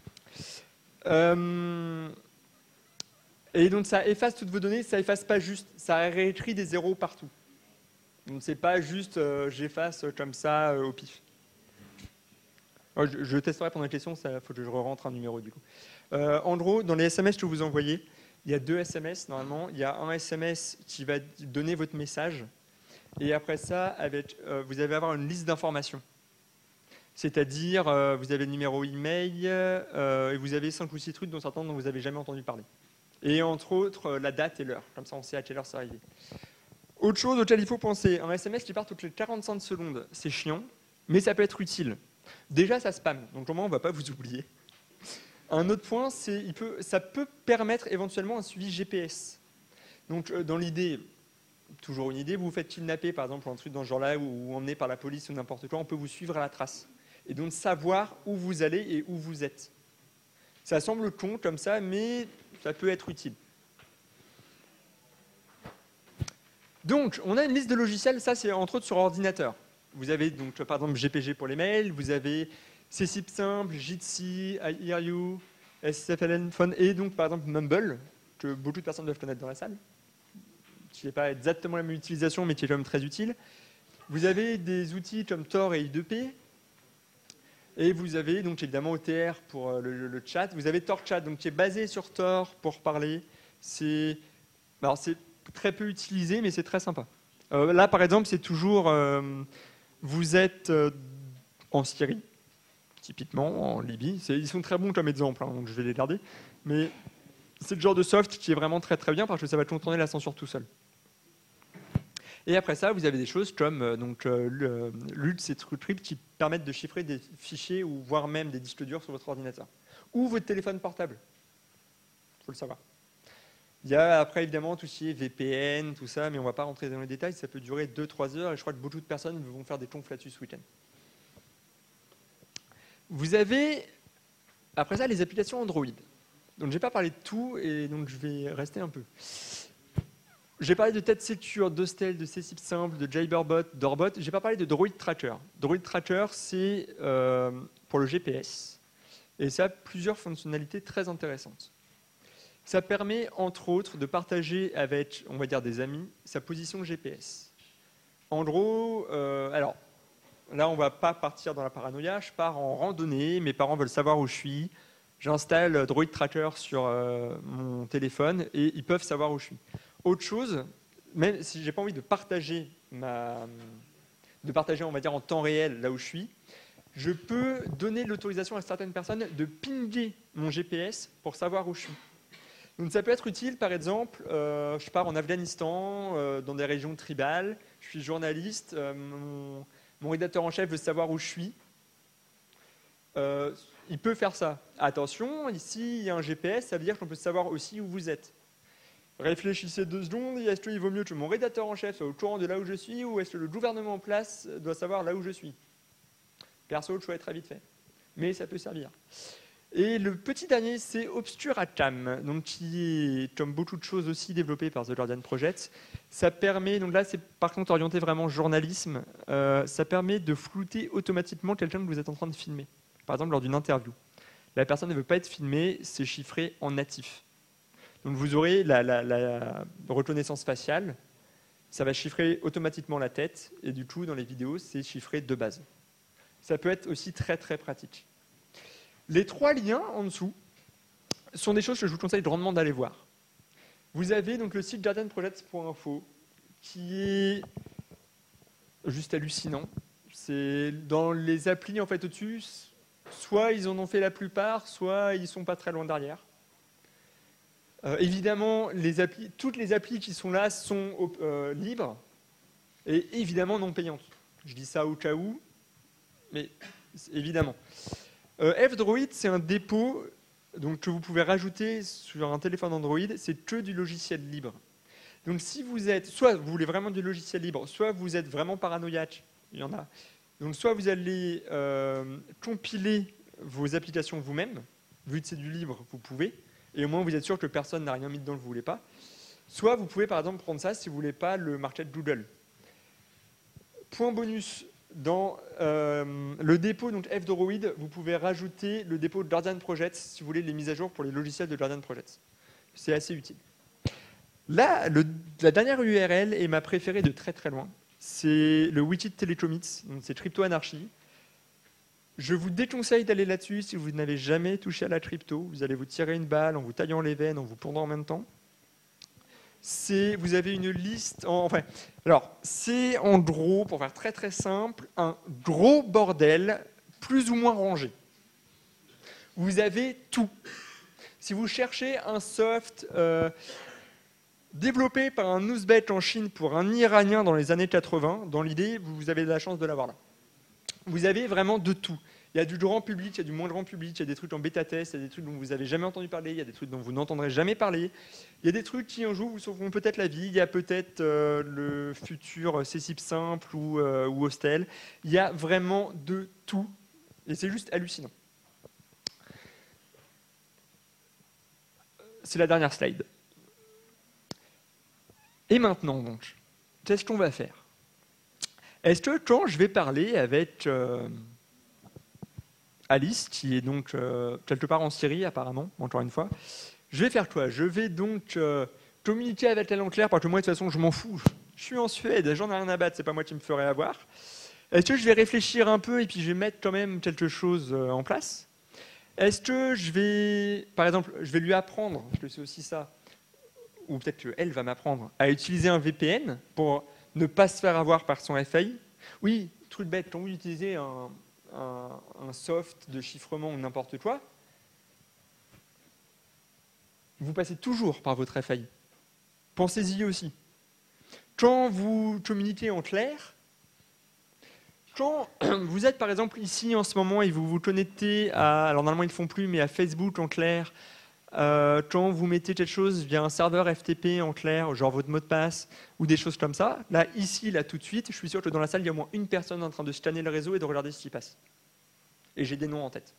Euh, et donc ça efface toutes vos données, ça efface pas juste, ça réécrit des zéros partout. Donc c'est pas juste euh, j'efface comme ça euh, au pif. Oh, je, je testerai pendant la question, il faut que je rentre un numéro du coup. Euh, en gros, dans les S M S que vous envoyez, il y a deux S M S normalement. Il y a un S M S qui va donner votre message, et après ça, avec, euh, vous allez avoir une liste d'informations. C'est-à-dire, euh, vous avez le numéro email euh, et vous avez cinq ou six trucs dont certains dont vous n'avez jamais entendu parler. Et entre autres, euh, la date et l'heure. Comme ça, on sait à quelle heure c'est arrivé. Autre chose auquel il faut penser, un S M S qui part toutes les quarante-cinq secondes, c'est chiant, mais ça peut être utile. Déjà, ça spam, donc au moins, on ne va pas vous oublier. Un autre point, c'est il peut, ça peut permettre éventuellement un suivi G P S. Donc, euh, dans l'idée, toujours une idée, vous vous faites kidnapper, par exemple, un truc dans ce genre-là, ou emmené par la police ou n'importe quoi, on peut vous suivre à la trace. Et donc savoir où vous allez et où vous êtes. Ça semble con comme ça, mais ça peut être utile. Donc, on a une liste de logiciels, ça c'est entre autres sur ordinateur. Vous avez donc par exemple G P G pour les mails, vous avez C C I P simple, Jitsi, I Hear You, S F L N Phone et donc par exemple Mumble, que beaucoup de personnes doivent connaître dans la salle, qui n'est pas exactement la même utilisation, mais qui est quand même très utile. Vous avez des outils comme Tor et I deux P. Et vous avez donc évidemment O T R pour le, le chat. Vous avez TorChat, donc qui est basé sur Tor pour parler. C'est alors c'est très peu utilisé, mais c'est très sympa. Euh, là, par exemple, c'est toujours euh, vous êtes euh, en Syrie, typiquement en Libye. Ils sont très bons comme exemple, hein, donc je vais les garder. Mais c'est le genre de soft qui est vraiment très très bien parce que ça va contourner la censure tout seul. Et après ça, vous avez des choses comme euh, donc, euh, L U T S et TrueCrypt qui permettent de chiffrer des fichiers ou voire même des disques durs sur votre ordinateur. Ou votre téléphone portable. Il faut le savoir. Il y a après évidemment tout ce qui est V P N, tout ça, mais on ne va pas rentrer dans les détails. Ça peut durer deux trois heures et je crois que beaucoup de personnes vont faire des confs là-dessus ce week-end. Vous avez après ça les applications Android. Donc je n'ai pas parlé de tout et donc je vais rester un peu. J'ai parlé de TEDSecure, d'Hostel, de C C I P simple, de Jabberbot, d'Orbot. Je n'ai pas parlé de Droid Tracker. Droid Tracker, c'est euh, pour le G P S. Et ça a plusieurs fonctionnalités très intéressantes. Ça permet, entre autres, de partager avec, on va dire, des amis, sa position G P S. En gros, euh, alors, là, on ne va pas partir dans la paranoïa. Je pars en randonnée, mes parents veulent savoir où je suis. J'installe Droid Tracker sur euh, mon téléphone et ils peuvent savoir où je suis. Autre chose, même si je n'ai pas envie de partager, ma, de partager, on va dire, en temps réel là où je suis, je peux donner l'autorisation à certaines personnes de pinguer mon G P S pour savoir où je suis. Donc ça peut être utile, par exemple, euh, je pars en Afghanistan, euh, dans des régions tribales, je suis journaliste, euh, mon, mon rédacteur en chef veut savoir où je suis. Euh, il peut faire ça. Attention, ici, il y a un G P S, ça veut dire qu'on peut savoir aussi où vous êtes. Réfléchissez deux secondes, est-ce qu'il vaut mieux que mon rédacteur en chef soit au courant de là où je suis ou est-ce que le gouvernement en place doit savoir là où je suis? Perso, le choix est très vite fait. Mais ça peut servir. Et le petit dernier, c'est Obscuratam, donc qui est, comme beaucoup de choses aussi développées par The Guardian Project, ça permet, donc là c'est par contre orienté vraiment journalisme, euh, ça permet de flouter automatiquement quelqu'un que vous êtes en train de filmer. Par exemple, lors d'une interview. La personne ne veut pas être filmée, c'est chiffré en natif. Donc vous aurez la, la, la reconnaissance faciale, ça va chiffrer automatiquement la tête, et du coup, dans les vidéos, c'est chiffré de base. Ça peut être aussi très très pratique. Les trois liens en dessous sont des choses que je vous conseille grandement d'aller voir. Vous avez donc le site guardian project point info qui est juste hallucinant. C'est dans les applis en fait au-dessus, soit ils en ont fait la plupart, soit ils sont pas très loin derrière. Euh, évidemment, les applis, toutes les applis qui sont là sont euh, libres et évidemment non payantes. Je dis ça au cas où, mais évidemment. Euh, F-Droid, c'est un dépôt donc, que vous pouvez rajouter sur un téléphone Android, c'est que du logiciel libre. Donc si vous êtes, soit vous voulez vraiment du logiciel libre, soit vous êtes vraiment paranoïaque, il y en a. Donc soit vous allez euh, compiler vos applications vous-même, vu que c'est du libre, vous pouvez, et au moins vous êtes sûr que personne n'a rien mis dedans que vous ne voulez pas. Soit vous pouvez par exemple prendre ça si vous ne voulez pas le market Google. Point bonus, dans euh, le dépôt donc F-Droid, vous pouvez rajouter le dépôt de Guardian Project si vous voulez les mises à jour pour les logiciels de Guardian Project. C'est assez utile. Là, le, la dernière U R L est ma préférée de très très loin. C'est le widget Telecommits, donc c'est Crypto Anarchy. Je vous déconseille d'aller là-dessus si vous n'avez jamais touché à la crypto. Vous allez vous tirer une balle en vous taillant les veines, en vous pondant en même temps. C'est, vous avez une liste, en, enfin, alors c'est en gros, pour faire très très simple, un gros bordel plus ou moins rangé. Vous avez tout. Si vous cherchez un soft euh, développé par un Ouzbek en Chine pour un Iranien dans les années quatre-vingts, dans l'idée, vous avez de la chance de l'avoir là. Vous avez vraiment de tout. Il y a du grand public, il y a du moins grand public, il y a des trucs en bêta-test, il y a des trucs dont vous n'avez jamais entendu parler, il y a des trucs dont vous n'entendrez jamais parler, il y a des trucs qui un jour vous sauveront peut-être la vie, il y a peut-être euh, le futur C S I P simple ou, euh, ou Hostel, il y a vraiment de tout, et c'est juste hallucinant. C'est la dernière slide. Et maintenant donc, qu'est-ce qu'on va faire? Est-ce que quand je vais parler avec... Euh, Alice, qui est donc euh, quelque part en Syrie apparemment, encore une fois. Je vais faire quoi? Je vais donc euh, communiquer avec elle en clair, parce que moi de toute façon je m'en fous. Je suis en Suède, j'en ai rien à battre, c'est pas moi qui me ferai avoir. Est-ce que je vais réfléchir un peu et puis je vais mettre quand même quelque chose euh, en place? Est-ce que je vais, par exemple, je vais lui apprendre, parce que c'est aussi ça, ou peut-être qu'elle va m'apprendre, à utiliser un V P N pour ne pas se faire avoir par son F A I? Oui, truc bête, quand vous utilisez un... Un, un soft de chiffrement ou n'importe quoi, vous passez toujours par votre F A I. Pensez-y aussi. Quand vous communiquez en clair, quand vous êtes par exemple ici en ce moment et vous vous connectez à, alors normalement ils ne le font plus, mais à Facebook en clair, euh, quand vous mettez quelque chose via un serveur F T P en clair, genre votre mot de passe, ou des choses comme ça, là, ici, là, tout de suite, je suis sûr que dans la salle, il y a au moins une personne en train de scanner le réseau et de regarder ce qui passe. Et j'ai des noms en tête.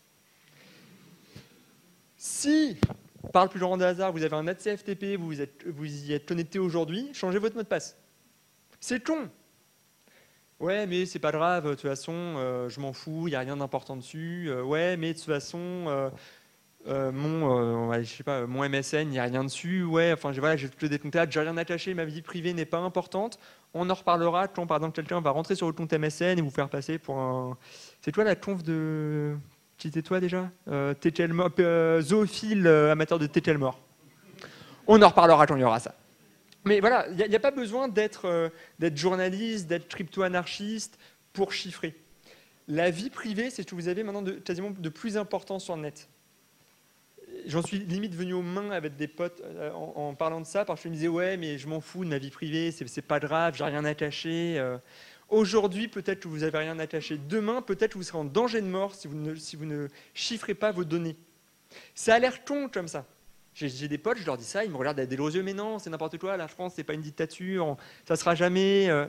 Si, par le plus grand des hasards, vous avez un accès F T P, vous, êtes, vous y êtes connecté aujourd'hui, changez votre mot de passe. C'est con. Ouais, mais c'est pas grave, de toute façon, euh, je m'en fous, il n'y a rien d'important dessus. Euh, ouais, mais de toute façon... Euh, Euh, mon, euh, je sais pas, mon M S N, il n'y a rien dessus, ouais, enfin, voilà, j'ai tout des contacts, j'ai rien à cacher, ma vie privée n'est pas importante. On en reparlera quand, par exemple, quelqu'un va rentrer sur le compte M S N et vous faire passer pour un... C'est toi la conf de... Qui était toi déjà euh, euh, Zoophile, euh, amateur de T T L mort. On en reparlera quand il y aura ça. Mais voilà, il n'y a, a pas besoin d'être euh, d'être journaliste, d'être crypto-anarchiste pour chiffrer. La vie privée, c'est ce que vous avez maintenant de, quasiment de plus important sur le net. J'en suis limite venu aux mains avec des potes euh, en, en parlant de ça, parce que je me disais, ouais, mais je m'en fous de ma vie privée, c'est pas grave, j'ai rien à cacher. Euh, Aujourd'hui, peut-être que vous n'avez rien à cacher. Demain, peut-être que vous serez en danger de mort si vous ne, si vous ne chiffrez pas vos données. Ça a l'air con comme ça. J'ai des potes, je leur dis ça, ils me regardent avec des gros yeux, mais non, c'est n'importe quoi, la France, c'est pas une dictature, ça sera jamais... Euh...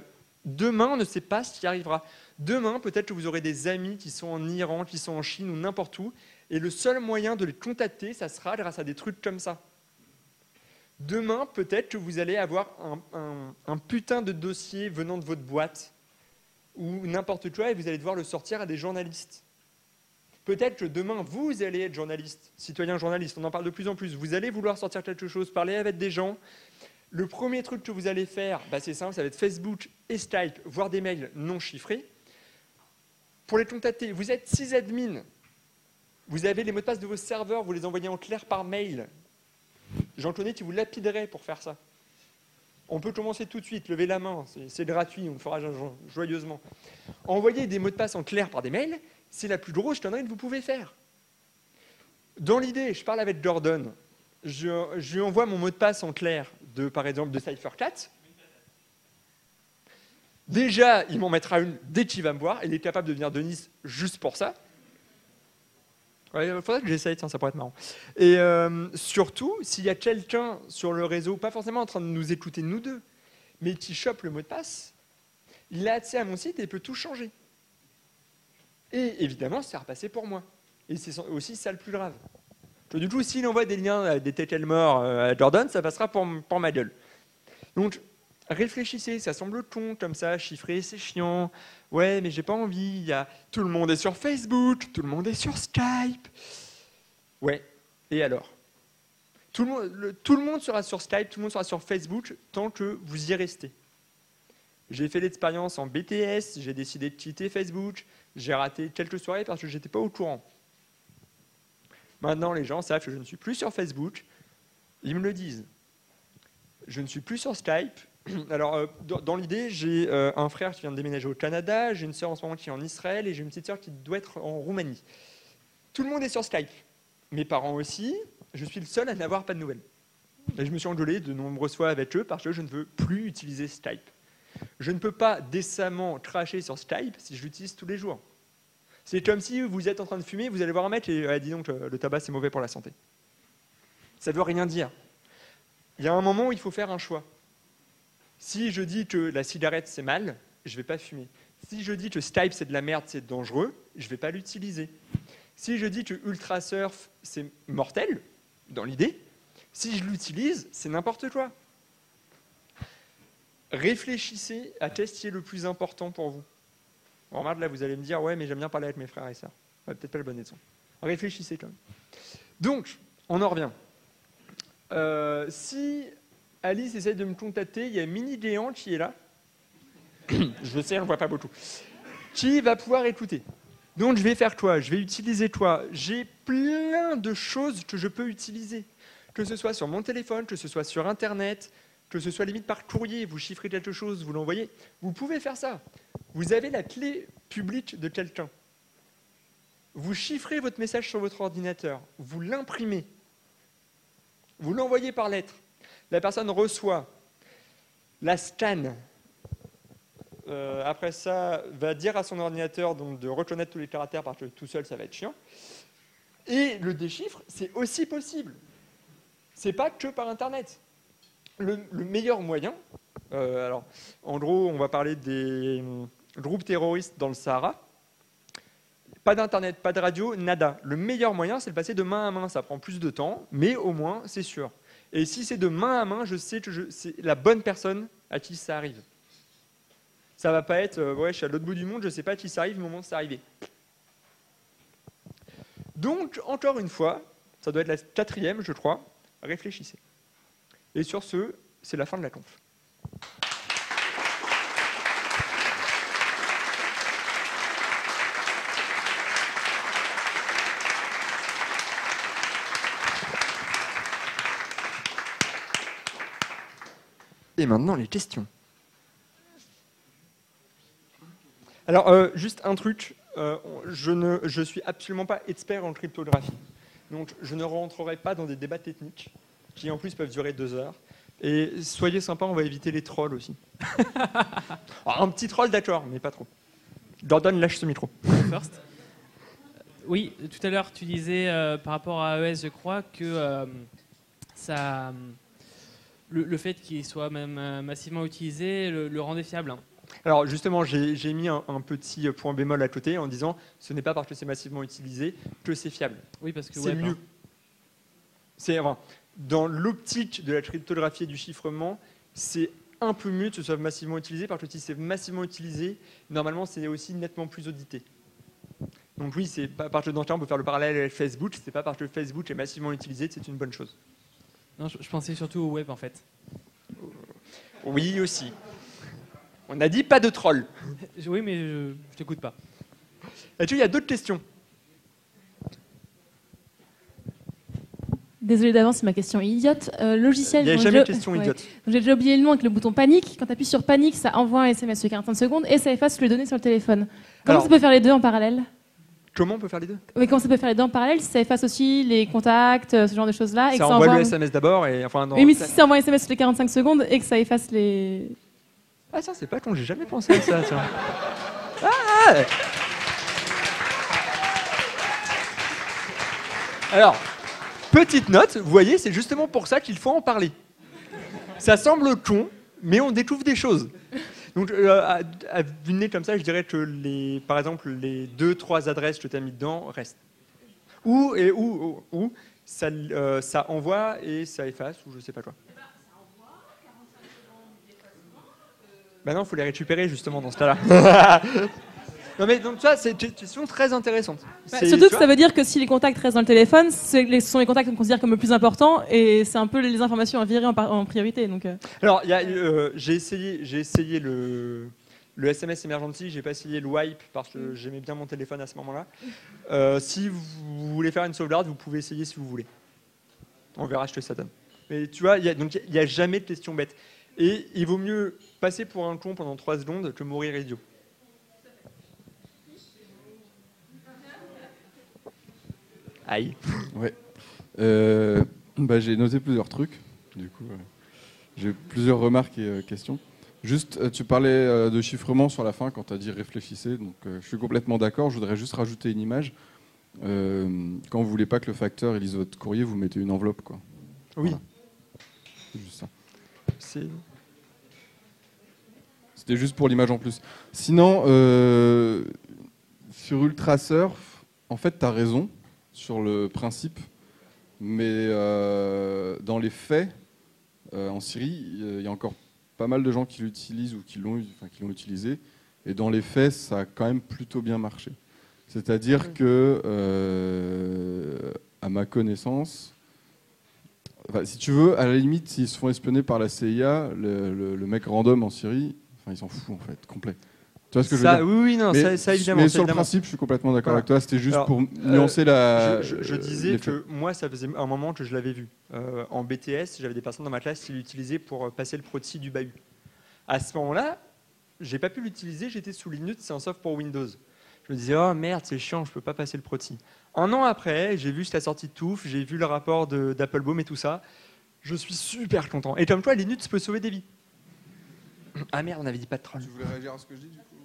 Demain, on ne sait pas ce qui arrivera. Demain, peut-être que vous aurez des amis qui sont en Iran, qui sont en Chine ou n'importe où, et le seul moyen de les contacter, ça sera grâce à des trucs comme ça. Demain, peut-être que vous allez avoir un, un, un putain de dossier venant de votre boîte, ou n'importe quoi, et vous allez devoir le sortir à des journalistes. Peut-être que demain, vous allez être journaliste, citoyen journaliste, on en parle de plus en plus. Vous allez vouloir sortir quelque chose, parler avec des gens. Le premier truc que vous allez faire, bah c'est simple, ça va être Facebook et Skype, voire des mails non chiffrés. Pour les contacter, vous êtes sysadmin. Vous avez les mots de passe de vos serveurs, vous les envoyez en clair par mail. J'en connais qui vous lapideraient pour faire ça. On peut commencer tout de suite, levez la main, c'est gratuit, on le fera jo joyeusement. Envoyer des mots de passe en clair par des mails, c'est la plus grosse connerie que vous pouvez faire. Dans l'idée, je parle avec Gordon, je, je lui envoie mon mot de passe en clair, de, par exemple, de CypherCat. Déjà, il m'en mettra une dès qu'il va me voir, il est capable de venir de Nice juste pour ça. Ouais, il faudrait que j'essaye, ça pourrait être marrant. Et euh, surtout, s'il y a quelqu'un sur le réseau, pas forcément en train de nous écouter nous deux, mais qui chope le mot de passe, il a accès à mon site et il peut tout changer. Et évidemment, c'est repasser pour moi. Et c'est aussi ça le plus grave. Du coup, s'il envoie des liens, des tétels morts à Jordan, ça passera pour, pour ma gueule. Donc, réfléchissez, ça semble con comme ça, chiffré, c'est chiant. Ouais, mais j'ai pas envie. Il y a... Tout le monde est sur Facebook, tout le monde est sur Skype. Ouais, et alors tout le, monde, le, tout le monde sera sur Skype, tout le monde sera sur Facebook tant que vous y restez. J'ai fait l'expérience en B T S, j'ai décidé de quitter Facebook, j'ai raté quelques soirées parce que j'étais pas au courant. Maintenant, les gens savent que je ne suis plus sur Facebook, ils me le disent. Je ne suis plus sur Skype. Alors, euh, dans l'idée, j'ai euh, un frère qui vient de déménager au Canada, j'ai une sœur en ce moment qui est en Israël et j'ai une petite sœur qui doit être en Roumanie. Tout le monde est sur Skype. Mes parents aussi, je suis le seul à n'avoir pas de nouvelles. Et je me suis engueulé de nombreuses fois avec eux parce que je ne veux plus utiliser Skype. Je ne peux pas décemment cracher sur Skype si je l'utilise tous les jours. C'est comme si vous êtes en train de fumer, vous allez voir un mec et ah, dis donc, le tabac c'est mauvais pour la santé. Ça ne veut rien dire. Il y a un moment où il faut faire un choix. Si je dis que la cigarette c'est mal, je ne vais pas fumer. Si je dis que Skype c'est de la merde, c'est dangereux, je ne vais pas l'utiliser. Si je dis que Ultrasurf c'est mortel, dans l'idée, si je l'utilise, c'est n'importe quoi. Réfléchissez à qu'est-ce qui est le plus important pour vous. Bon, remarque, là, vous allez me dire, ouais, mais j'aime bien parler avec mes frères et sœurs. Ouais, peut-être pas le bon exemple. Réfléchissez quand même. Donc, on en revient. Euh, si Alice essaie de me contacter, il y a Mini Géant qui est là. Je sais, on ne voit pas beaucoup. Qui va pouvoir écouter. Donc, je vais faire quoi? Je vais utiliser quoi? J'ai plein de choses que je peux utiliser. Que ce soit sur mon téléphone, que ce soit sur Internet, que ce soit limite par courrier, vous chiffrez quelque chose, vous l'envoyez. Vous pouvez faire ça. Vous avez la clé publique de quelqu'un. Vous chiffrez votre message sur votre ordinateur. Vous l'imprimez. Vous l'envoyez par lettre. La personne reçoit, la scanne. Euh, après ça, va dire à son ordinateur donc, de reconnaître tous les caractères parce que tout seul, ça va être chiant. Et le déchiffre, c'est aussi possible. C'est pas que par Internet. Le, le meilleur moyen, euh, alors, en gros, on va parler des groupes terroristes dans le Sahara. Pas d'Internet, pas de radio, nada. Le meilleur moyen, c'est de passer de main à main. Ça prend plus de temps, mais au moins, c'est sûr. Et si c'est de main à main, je sais que c'est la bonne personne à qui ça arrive. Ça ne va pas être, euh, ouais, je suis à l'autre bout du monde, je ne sais pas à qui ça arrive, au moment où c'est arrivé. Donc, encore une fois, ça doit être la quatrième, je crois, réfléchissez. Et sur ce, c'est la fin de la conf. Et maintenant, les questions. Alors, euh, juste un truc, euh, je ne je suis absolument pas expert en cryptographie. Donc, je ne rentrerai pas dans des débats techniques, qui en plus peuvent durer deux heures. Et soyez sympa, on va éviter les trolls aussi. Alors, un petit troll, d'accord, mais pas trop. Gordon, lâche ce micro. First. Oui, tout à l'heure, tu disais euh, par rapport à A E S, je crois, que euh, ça, le, le fait qu'il soit même euh, massivement utilisé le, le rendait fiable. Alors justement, j'ai j'ai mis un, un petit point bémol à côté en disant ce n'est pas parce que c'est massivement utilisé que c'est fiable. Oui, parce que C'est ouais, mieux. enfin, C'est enfin, dans l'optique de la cryptographie et du chiffrement, c'est un peu mieux que ce soit massivement utilisé parce que si c'est massivement utilisé, normalement c'est aussi nettement plus audité. Donc oui, c'est pas parce que dans le cas on peut faire le parallèle avec Facebook, c'est pas parce que Facebook est massivement utilisé que c'est une bonne chose. non, je, je pensais surtout au web en fait. Oui aussi. On a dit pas de troll. Je- Oui, mais je, je t'écoute pas. Et tu il y a d'autres questions. Désolée d'avance, c'est ma question idiote. Euh, logiciel. Il n'y a dont jamais de j'ai- question ouais. idiote. J'ai déjà oublié le nom avec le bouton panique. Quand tu appuies sur panique, ça envoie un S M S de quarante-cinq secondes et ça efface les données sur le téléphone. Comment Alors- ça peut faire les deux en parallèle? Comment on peut faire les deux? Mais comment ça peut faire les deux en parallèle si ça efface aussi les contacts, euh, ce genre de choses-là et que Ça ça envoie envoie le un- S M S d'abord et enfin dans- Oui, mais si ça envoie un S M S toutes les quarante-cinq secondes et que ça efface les. Ah ça c'est pas con, j'ai jamais pensé à ça. Tiens. Ah ouais. Alors, petite note, vous voyez, c'est justement pour ça qu'il faut en parler. Ça semble con, mais on découvre des choses. Donc, euh, à, à vue de nez comme ça, je dirais que les, par exemple, les deux, trois adresses que tu as mis dedans restent. Ou, et, ou, ou, ou ça, euh, ça envoie et ça efface, ou je sais pas quoi. Bah non, il faut les récupérer justement dans ce cas-là. Non mais donc ça, c'est une question très intéressante. Bah, C'est- surtout tu que vois, ça veut dire que si les contacts restent dans le téléphone, c'est les- ce sont les contacts qu'on considère comme le plus important et c'est un peu les informations à virer en, par- en priorité. Donc, euh. Alors, il y a, euh, j'ai essayé, j'ai essayé le, le S M S Emergency, j'ai pas essayé le wipe parce que j'aimais bien mon téléphone à ce moment-là. Euh, si vous voulez faire une sauvegarde, vous pouvez essayer si vous voulez. On verra ce que ça donne. Mais tu vois, il y a, donc il n'y a jamais de question bête. Et il vaut mieux passer pour un con pendant trois secondes que mourir idiot. Aïe. Ouais. Euh, bah, j'ai noté plusieurs trucs. Du coup, euh, j'ai plusieurs remarques et euh, questions. Juste, euh, tu parlais euh, de chiffrement sur la fin quand tu as dit réfléchissez. Donc, euh, je suis complètement d'accord. Je voudrais juste rajouter une image. Euh, quand vous voulez pas que le facteur il lise votre courrier, vous mettez une enveloppe, quoi. Oui. Voilà. C'est juste ça. C'est... C'était juste pour l'image en plus. Sinon, euh, sur Ultrasurf, en fait, tu as raison sur le principe, mais euh, dans les faits, euh, en Syrie, il y a encore pas mal de gens qui l'utilisent ou qui l'ont, enfin, qui l'ont utilisé, et dans les faits, ça a quand même plutôt bien marché. C'est-à-dire que, euh, à ma connaissance, enfin, si tu veux, à la limite, s'ils se font espionner par la C I A, le, le, le mec random en Syrie, enfin, il s'en fout en fait, complet. Tu vois ce que ça, je veux dire? Oui, oui, non, mais, ça, ça évidemment. mais ça, sur évidemment. le principe, je suis complètement d'accord Voilà. avec toi. C'était juste Alors, pour nuancer la. Je, je- je disais l'effet. que moi, ça faisait un moment que je l'avais vu. Euh, en B T S, j'avais des personnes dans ma classe qui l'utilisaient pour euh, passer le proxy du bahut. À ce moment-là, j'ai pas pu l'utiliser, j'étais sous Linux, c'est un soft pour Windows. Je me disais, oh merde, c'est chiant, je peux pas passer le proxy. Un an après, j'ai vu la sortie de Touffe, j'ai vu le rapport de- d'Applebaum et tout ça. Je suis super content. Et comme toi, Linux peut sauver des vies. Ah merde, on avait dit pas de troll. Tu voulais réagir à ce que je dis du coup?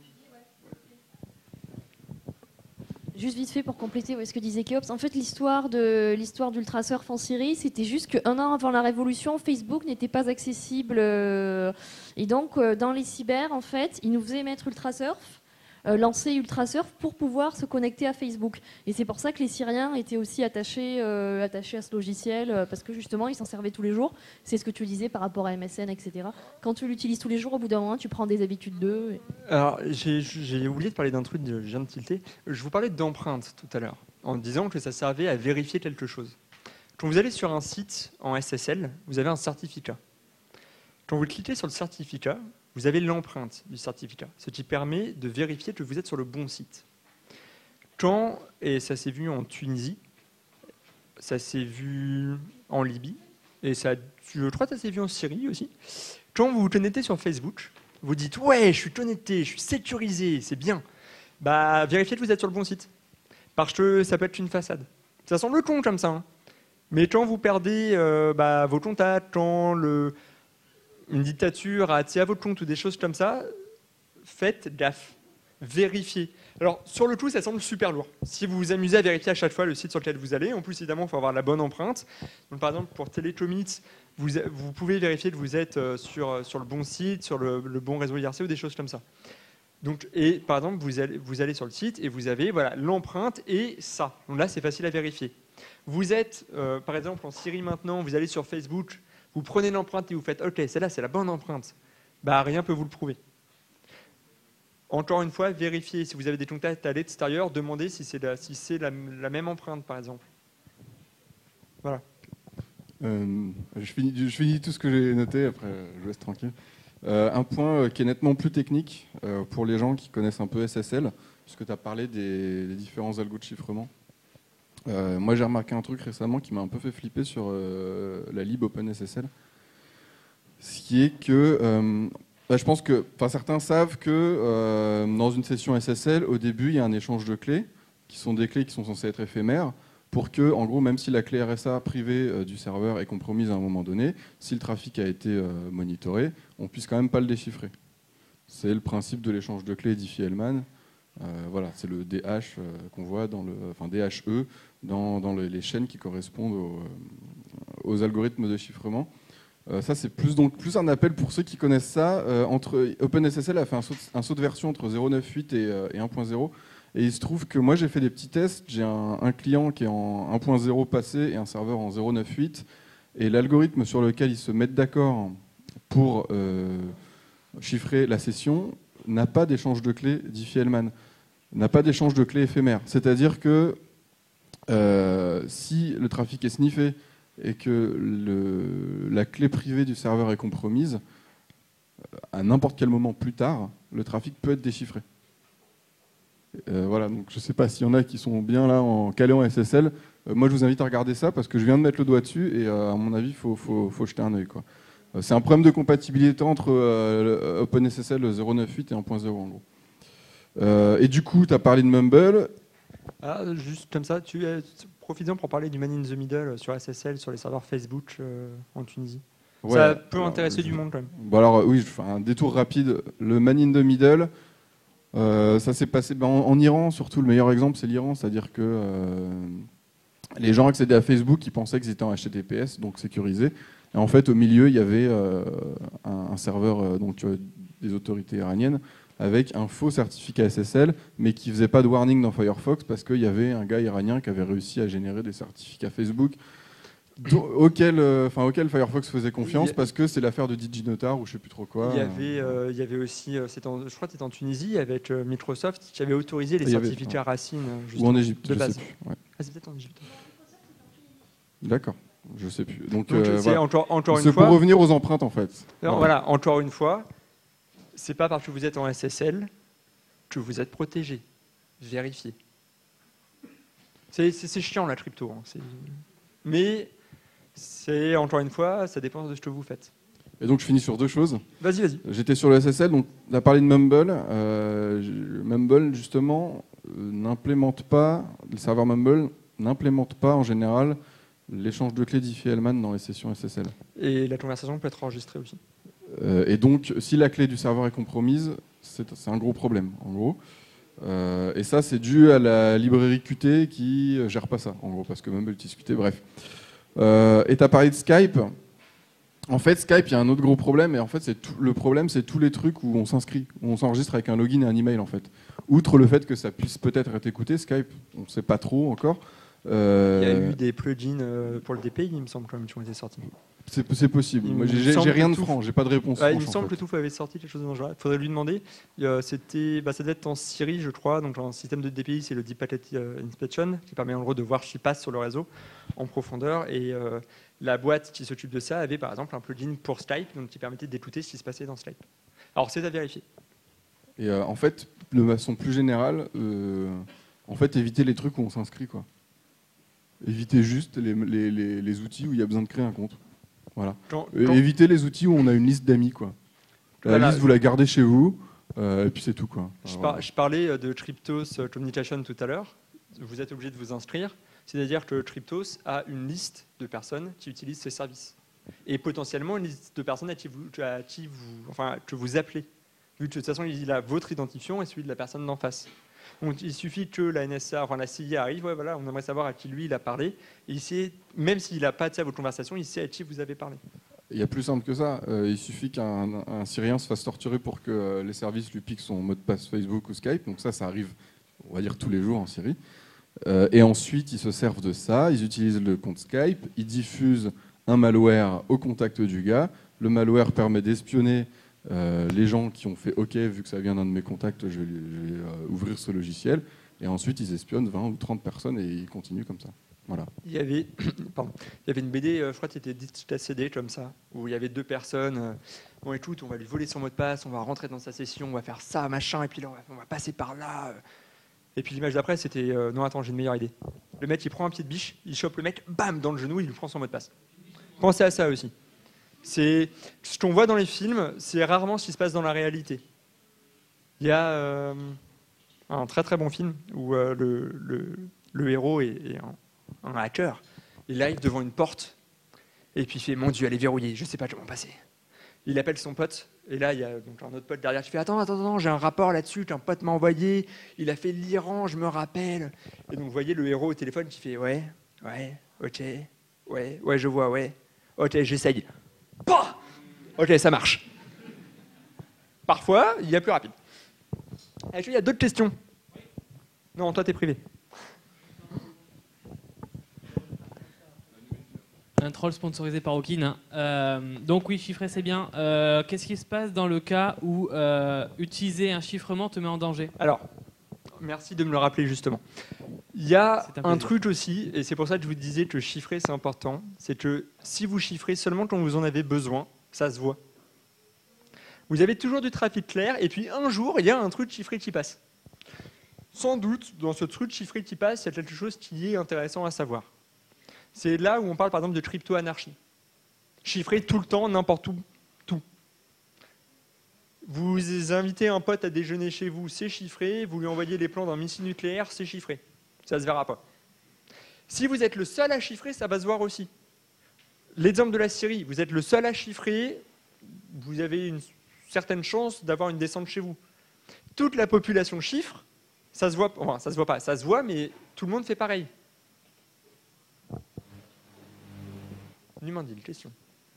Juste vite fait pour compléter ouais, ce que disait Keops. En fait, l'histoire de l'histoire d'Ultrasurf en Syrie, c'était juste qu'un an avant la révolution, Facebook n'était pas accessible. euh, et donc, euh, dans les cyber, en fait, ils nous faisaient mettre Ultrasurf, euh, lancer Ultrasurf pour pouvoir se connecter à Facebook. Et c'est pour ça que les Syriens étaient aussi attachés, euh, attachés à ce logiciel, euh, parce que justement, ils s'en servaient tous les jours. C'est ce que tu disais par rapport à M S N, et cetera. Quand tu l'utilises tous les jours, au bout d'un moment, tu prends des habitudes d'eux. Et... Alors, j'ai j'ai oublié de parler d'un truc, je viens de tilter. Je vous parlais d'empreinte tout à l'heure, en disant que ça servait à vérifier quelque chose. Quand vous allez sur un site en S S L, vous avez un certificat. Quand vous cliquez sur le certificat, vous avez l'empreinte du certificat, ce qui permet de vérifier que vous êtes sur le bon site. Quand, et ça s'est vu en Tunisie, ça s'est vu en Libye, et ça, je crois que ça s'est vu en Syrie aussi, quand vous vous connectez sur Facebook, vous dites « Ouais, je suis connecté, je suis sécurisé, c'est bien ». Bah, vérifiez que vous êtes sur le bon site. Parce que ça peut être une façade. Ça semble con comme ça. Hein. Mais quand vous perdez euh, bah, vos contacts, quand le, une dictature a accès à votre compte ou des choses comme ça, faites gaffe. vérifier. Alors, sur le coup, ça semble super lourd. Si vous vous amusez à vérifier à chaque fois le site sur lequel vous allez, en plus, évidemment, il faut avoir la bonne empreinte. Donc, par exemple, pour Telecommit, vous, vous pouvez vérifier que vous êtes sur, sur le bon site, sur le, le bon réseau I R C ou des choses comme ça. Donc, et par exemple, vous allez, vous allez sur le site et vous avez voilà, l'empreinte et ça. Donc là, c'est facile à vérifier. Vous êtes, euh, par exemple, en Syrie maintenant, vous allez sur Facebook, vous prenez l'empreinte et vous faites « Ok, celle-là, c'est la bonne empreinte ». Bah, rien ne peut vous le prouver. Encore une fois, vérifiez. Si vous avez des contacts à l'extérieur, demandez si c'est la, si c'est la, la même empreinte, par exemple. Voilà. Euh, je, finis, je finis tout ce que j'ai noté, après je vous laisse tranquille. Euh, un point qui est nettement plus technique euh, pour les gens qui connaissent un peu S S L, puisque tu as parlé des, des différents algos de chiffrement. Euh, moi j'ai remarqué un truc récemment qui m'a un peu fait flipper sur euh, la lib OpenSSL, ce qui est que euh, bah, je pense que certains savent que euh, dans une session S S L, au début il y a un échange de clés, qui sont des clés qui sont censées être éphémères, pour que, en gros, même si la clé R S A privée euh, du serveur est compromise à un moment donné, si le trafic a été euh, monitoré, on puisse quand même pas le déchiffrer. C'est le principe de l'échange de clés Diffie-Hellman. Euh, voilà, c'est le D H euh, qu'on voit dans le, enfin D H E dans, dans les, les chaînes qui correspondent aux, aux algorithmes de chiffrement. Euh, ça, c'est plus donc plus un appel pour ceux qui connaissent ça. Euh, entre OpenSSL a fait un saut, un saut de version entre zéro neuf huit et, euh, et un point zéro. Et il se trouve que moi, j'ai fait des petits tests. J'ai un, un client qui est en un point zéro passé et un serveur en zéro neuf huit. Et l'algorithme sur lequel ils se mettent d'accord pour euh, chiffrer la session n'a pas d'échange de clés Diffie-Hellman, n'a pas d'échange de clés éphémères. C'est-à-dire que euh, si le trafic est sniffé et que le, la clé privée du serveur est compromise, à n'importe quel moment plus tard, le trafic peut être déchiffré. Euh, voilà, donc je ne sais pas s'il y en a qui sont bien là en calé en S S L. Euh, moi, je vous invite à regarder ça parce que je viens de mettre le doigt dessus et euh, à mon avis, il faut, faut, faut jeter un œil, quoi. Euh, c'est un problème de compatibilité entre euh, OpenSSL zéro neuf huit et un point zéro en gros. Euh, et du coup, tu as parlé de Mumble. Ah, juste comme ça, tu euh, profites-en pour parler du man in the middle sur S S L, sur les serveurs Facebook euh, en Tunisie. Ouais, ça peut alors, intéresser je... du monde quand même. Bon alors oui, je fais un détour rapide. Le man in the middle. Euh, ça s'est passé ben, en, en Iran, surtout le meilleur exemple c'est l'Iran, c'est-à-dire que euh, les gens accédaient à Facebook, ils pensaient qu'ils étaient en H T T P S, donc sécurisé, et en fait au milieu il y avait euh, un, un serveur euh, donc, euh, des autorités iraniennes avec un faux certificat S S L, mais qui faisait pas de warning dans Firefox parce qu'il y avait un gars iranien qui avait réussi à générer des certificats Facebook auquel, enfin, auquel Firefox faisait confiance, parce que c'est l'affaire de DigiNotar ou je sais plus trop quoi. Il y avait, euh, il y avait aussi, en, je crois que c'était en Tunisie, avec euh, Microsoft qui avait autorisé les il certificats avait, Racine. Ou en Égypte, de je base. Sais plus. Ouais. Ah, c'est peut-être en Égypte. D'accord, je sais plus. Donc, Donc euh, voilà. encore, encore une c'est fois. pour revenir aux empreintes en fait. Alors, voilà. voilà, encore une fois, c'est pas parce que vous êtes en S S L que vous êtes protégé. Vérifiez. C'est chiant la crypto, hein. Mais c'est, encore une fois, ça dépend de ce que vous faites. Et donc je finis sur deux choses. Vas-y, vas-y. J'étais sur le S S L, donc on a parlé de Mumble. Euh, Mumble, justement, euh, n'implémente pas, le serveur Mumble n'implémente pas en général l'échange de clés Diffie-Hellman dans les sessions S S L. Et la conversation peut être enregistrée aussi. Euh, et donc, si la clé du serveur est compromise, c'est un gros problème, en gros. Euh, et ça, c'est dû à la librairie Qt qui ne gère pas ça, en gros, parce que Mumble utilise Qt, bref. Euh, et tu as parlé de Skype. En fait, Skype, il y a un autre gros problème, et en fait, tout, le problème, c'est tous les trucs où on s'inscrit, où on s'enregistre avec un login et un email, en fait. Outre le fait que ça puisse peut-être être écouté, Skype, on ne sait pas trop encore. Euh... Il y a eu des plugins pour le D P I, il me semble, quand même, qui ont été sortis. C'est possible. Moi, j'ai rien de franc, j'ai pas de réponse. Ouais, il me semble que Touf avait sorti quelque chose dans ce genre. Il faudrait lui demander. Euh, C'était, bah, ça devait être en Syrie, je crois. Donc, un système de D P I, c'est le Deep Packet Inspection, qui permet en gros de voir ce qui passe sur le réseau en profondeur. Et euh, la boîte qui s'occupe de ça avait, par exemple, un plugin pour Skype, donc qui permettait d'écouter ce qui se passait dans Skype. Alors, c'est à vérifier. Et euh, en fait, de façon plus générale, euh, en fait, éviter les trucs où on s'inscrit, quoi. Éviter juste les, les, les, les outils où il y a besoin de créer un compte. Voilà. Quand, quand... Évitez les outils où on a une liste d'amis, quoi. La voilà. liste, vous la gardez chez vous, euh, et puis c'est tout, quoi. Je, par, je parlais de Cryptos Communication tout à l'heure. Vous êtes obligé de vous inscrire. C'est-à-dire que Cryptos a une liste de personnes qui utilisent ces services. Et potentiellement une liste de personnes à qui vous, à qui vous, enfin, que vous appelez. vu que de toute façon, il a votre identifiant et celui de la personne d'en face. Donc, il suffit que la N S A, enfin la C I A arrive, ouais, voilà, on aimerait savoir à qui lui il a parlé. Et il sait, même s'il n'a pas accès à votre conversation, il sait à qui vous avez parlé. Il y a plus simple que ça. Euh, il suffit qu'un un Syrien se fasse torturer pour que euh, les services lui piquent son mot de passe Facebook ou Skype. Donc ça, ça arrive, on va dire, tous les jours en Syrie. Euh, et ensuite, ils se servent de ça. Ils utilisent le compte Skype. Ils diffusent un malware au contact du gars. Le malware permet d'espionner euh, les gens qui ont fait OK, vu que ça vient d'un de mes contacts, je vais, je vais euh, ouvrir ce logiciel. Et ensuite, ils espionnent vingt ou trente personnes et ils continuent comme ça. Voilà. Il y avait, pardon, il y avait une B D, euh, je crois que c'était Digital C D comme ça, où il y avait deux personnes. Euh, bon, écoute, on va lui voler son mot de passe, on va rentrer dans sa session, on va faire ça, machin, et puis là, on va, on va passer par là. Euh. Et puis l'image d'après, c'était euh, non, attends, j'ai une meilleure idée. Le mec, il prend un pied de biche, il chope le mec, bam, dans le genou, il lui prend son mot de passe. Pensez à ça aussi. C'est ce qu'on voit dans les films, c'est rarement ce qui se passe dans la réalité. Il y a euh, un très très bon film où euh, le, le, le héros est, est un un hacker, il arrive devant une porte et puis il fait mon Dieu, elle est verrouillée, je sais pas comment passer. Il appelle son pote et là il y a donc un autre pote derrière qui fait attends attends attends, j'ai un rapport là-dessus qu'un pote m'a envoyé, il a fait l'Iran, je me rappelle. Et donc vous voyez le héros au téléphone qui fait ouais ouais ok ouais ouais je vois ouais ok j'essaye. Bah ok ça marche. Parfois il y a plus rapide. Est-ce qu'il y a d'autres questions? Non, toi t'es privé. Un troll sponsorisé par Okin. Euh, donc oui, chiffrer c'est bien. Euh, Qu'est-ce qui se passe dans le cas où euh, utiliser un chiffrement te met en danger? Alors, merci de me le rappeler justement. Il y a un, un truc aussi, et c'est pour ça que je vous disais que chiffrer c'est important, c'est que si vous chiffrez seulement quand vous en avez besoin, ça se voit. Vous avez toujours du trafic clair, et puis un jour, il y a un truc chiffré qui passe. Sans doute, dans ce truc chiffré qui passe, il y a quelque chose qui est intéressant à savoir. C'est là où on parle par exemple de crypto-anarchie. Chiffrer tout le temps, n'importe où, tout. Vous invitez un pote à déjeuner chez vous, c'est chiffré. Vous lui envoyez les plans d'un missile nucléaire, c'est chiffré. Ça ne se verra pas. Si vous êtes le seul à chiffrer, ça va se voir aussi. L'exemple de la Syrie, vous êtes le seul à chiffrer, vous avez une certaine chance d'avoir une descente chez vous. Toute la population chiffre, ça se voit, enfin, ça se voit pas, ça se voit, mais tout le monde fait pareil. Numandine, question.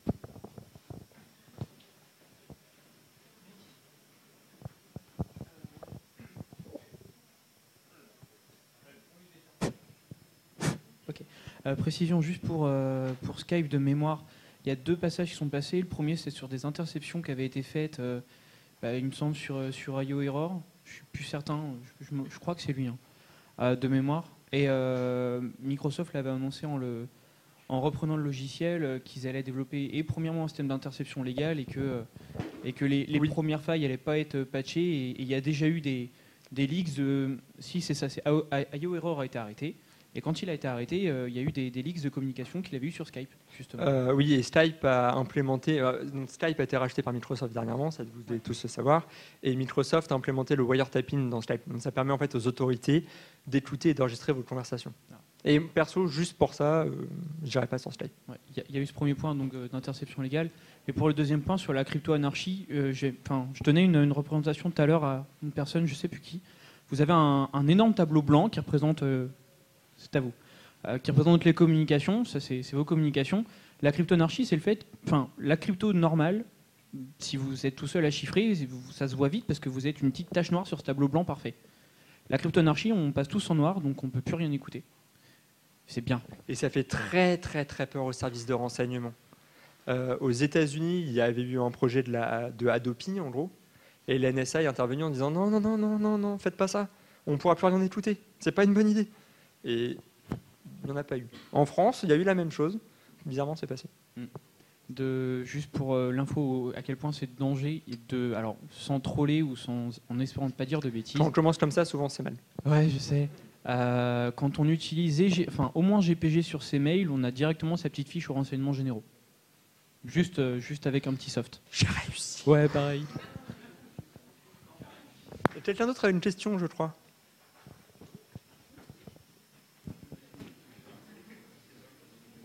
Ok. Euh, précision juste pour, euh, pour Skype de mémoire. Il y a deux passages qui sont passés. Le premier, c'est sur des interceptions qui avaient été faites, euh, bah, il me semble, sur, sur I O Error. Je suis plus certain, je, je, je crois que c'est lui, hein, euh, de mémoire. Et euh, Microsoft l'avait annoncé en le... en reprenant le logiciel, euh, qu'ils allaient développer et premièrement un système d'interception légale et que, euh, et que les, les oui. premières failles n'allaient pas être patchées. Et il y a déjà eu des, des leaks de... Si, c'est ça, c'est I O Error a été arrêté. Et quand il a été arrêté, euh, il y a eu des, des leaks de communication qu'il avait eu sur Skype, justement. Euh, oui, et Skype a implémenté... Euh, donc Skype a été racheté par Microsoft dernièrement, ça vous devez tous le savoir. Et Microsoft a implémenté le wiretapping dans Skype. Donc ça permet en fait aux autorités d'écouter et d'enregistrer vos conversations. Ah. Et perso, juste pour ça, euh, je n'irai pas sur Skype. Il ouais, y, y a eu ce premier point donc, euh, d'interception légale. Et pour le deuxième point, sur la crypto-anarchie, euh, je tenais une, une représentation tout à l'heure à une personne, je ne sais plus qui. Vous avez un, un énorme tableau blanc qui représente... Euh, c'est à vous. Euh, qui représente les communications, ça c'est vos communications. La crypto-anarchie, c'est le fait... Enfin, la crypto normale, si vous êtes tout seul à chiffrer, ça se voit vite parce que vous êtes une petite tache noire sur ce tableau blanc parfait. La crypto-anarchie, on passe tous en noir, donc on ne peut plus rien écouter. C'est bien. Et ça fait très très très peur aux services de renseignement. Euh, aux États-Unis, il y avait eu un projet de, la, de Adopi, en gros, et l'N S A est intervenu en disant non, non, non, non, non, non, faites pas ça. On ne pourra plus rien écouter. C'est pas une bonne idée. Et il n'y en a pas eu. En France, il y a eu la même chose. Bizarrement, c'est passé. De, juste pour euh, l'info, à quel point c'est de danger, de, alors, sans troller ou sans, en espérant ne pas dire de bêtises. Quand on commence comme ça, souvent c'est mal. Ouais, je sais. Euh, quand on utilise enfin, au moins G P G sur ses mails, on a directement sa petite fiche aux renseignements généraux. Juste, euh, juste avec un petit soft. J'ai réussi. Ouais, pareil. Quelqu'un d'autre a une question, je crois.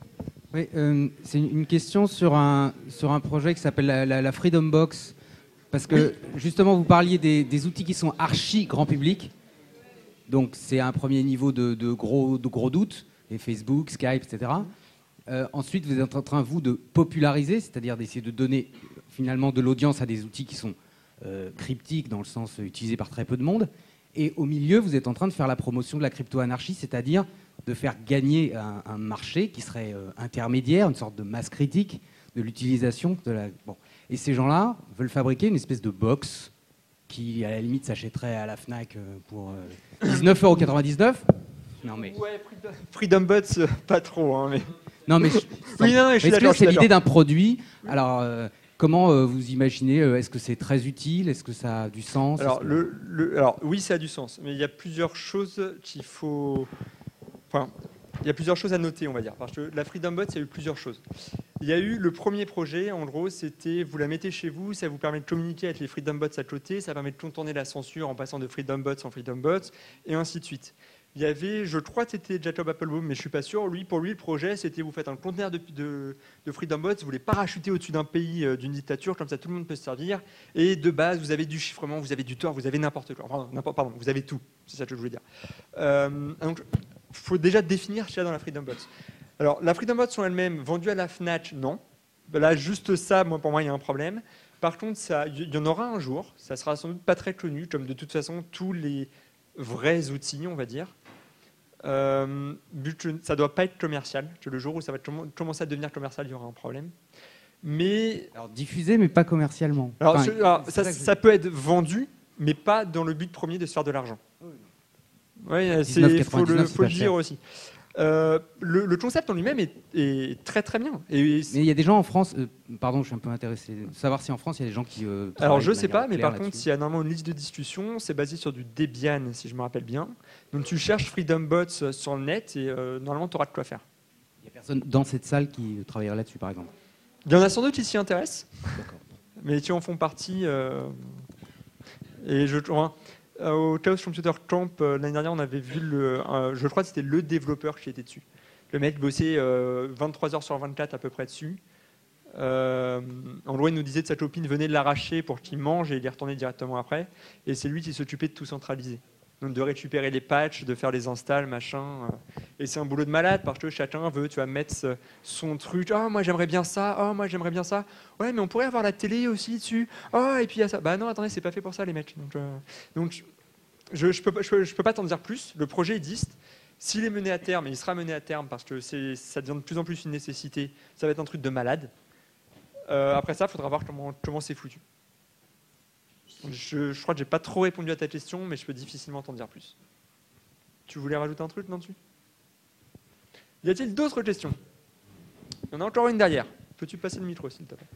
Oui, euh, c'est une question sur un, sur un projet qui s'appelle la, la, la Freedom Box. Parce que justement, vous parliez des, des outils qui sont archi grand public. Donc c'est un premier niveau de, de, gros, de gros doutes, et Facebook, Skype, et cetera. Euh, ensuite, vous êtes en train, vous, de populariser, c'est-à-dire d'essayer de donner finalement de l'audience à des outils qui sont euh, cryptiques, dans le sens utilisés par très peu de monde. Et au milieu, vous êtes en train de faire la promotion de la crypto-anarchie, c'est-à-dire de faire gagner un, un marché qui serait euh, intermédiaire, une sorte de masse critique de l'utilisation de la... Bon. Et ces gens-là veulent fabriquer une espèce de box qui, à la limite, s'achèterait à la FNAC pour euh, dix-neuf euros quatre-vingt-dix-neuf. Non, mais... Ouais, Freedom Bots, euh, pas trop. Hein, mais... Non, mais... Je... oui, non, mais je suis d'accord. C'est l'idée d'un produit. Alors... Euh, Comment euh, vous imaginez, euh, est-ce que c'est très utile? Est-ce que ça a du sens? alors, que... le, le, alors, oui, ça a du sens, mais il y a plusieurs choses qu'il faut... Enfin, il y a plusieurs choses à noter, on va dire. Parce que la Freedom Bot, il y a eu plusieurs choses. Il y a eu le premier projet, en gros, c'était vous la mettez chez vous, ça vous permet de communiquer avec les Freedom Bots à côté, ça permet de contourner la censure en passant de Freedom Bots en Freedom Bots, et ainsi de suite. Il y avait, je crois que c'était Jacob Applebaum, mais je suis pas sûr. Lui, pour lui, le projet, c'était vous faites un conteneur de, de, de Freedom Bots, vous les parachutez au-dessus d'un pays, euh, d'une dictature, comme ça tout le monde peut se servir. Et de base, vous avez du chiffrement, vous avez du Tor, vous avez n'importe quoi. Pardon, n'importe, pardon, vous avez tout. C'est ça que je voulais dire. Euh, donc, il faut déjà définir ce qu'il y a dans la Freedom Bots. Alors, la Freedom Bots en elle-même, vendue à la FNAC, non. Là, juste ça, moi, pour moi, il y a un problème. Par contre, il y en aura un jour. Ça sera sans doute pas très connu, comme de toute façon tous les vrais outils, on va dire. Euh, ça ne doit pas être commercial. Que le jour où ça va commencer à devenir commercial, il y aura un problème. Mais alors diffusé, mais pas commercialement. Alors, enfin, ce, alors, ça, ça, ça peut être vendu, mais pas dans le but premier de se faire de l'argent. Oui, il faut le, faut le dire aussi. Euh, le, le concept en lui-même est, est très très bien. Et mais il y a des gens en France, euh, pardon, je suis un peu intéressé de savoir si en France il y a des gens qui. Euh, Alors je sais pas, mais par contre, s'il y a normalement une liste de discussion, c'est basé sur du Debian, si je me rappelle bien. Donc tu cherches Freedom Bots sur le net et euh, normalement tu auras de quoi faire. Il n'y a personne dans cette salle qui travaillerait là-dessus, par exemple. Il y en a sans doute qui s'y intéressent, mais qui en font partie. Euh, et je. Enfin, au Chaos Computer Camp, euh, l'année dernière, on avait vu, le, euh, je crois que c'était le développeur qui était dessus. Le mec bossait euh, vingt-trois heures sur vingt-quatre à peu près dessus. Euh, en gros, il nous disait de sa copine, venez de l'arracher pour qu'il mange et il y retournait directement après. Et c'est lui qui s'occupait de tout centraliser. Donc de récupérer les patchs, de faire les installs, machin. Et c'est un boulot de malade parce que chacun veut, tu vas mettre son truc. Oh, moi j'aimerais bien ça. Oh, moi j'aimerais bien ça. Ouais, mais on pourrait avoir la télé aussi dessus. Oh, et puis il y a ça. Bah non, attendez, c'est pas fait pour ça, les mecs. Donc, euh, donc je, je, peux, je, peux, je peux pas t'en dire plus. Le projet existe. S'il est mené à terme, et il sera mené à terme parce que c'est, ça devient de plus en plus une nécessité, ça va être un truc de malade. Euh, après ça, il faudra voir comment, comment c'est foutu. Je, je crois que j'ai pas trop répondu à ta question, mais je peux difficilement t'en dire plus. Tu voulais rajouter un truc, Nantu? Y a-t-il d'autres questions? Il y en a encore une derrière. Peux-tu passer le micro, s'il te plaît?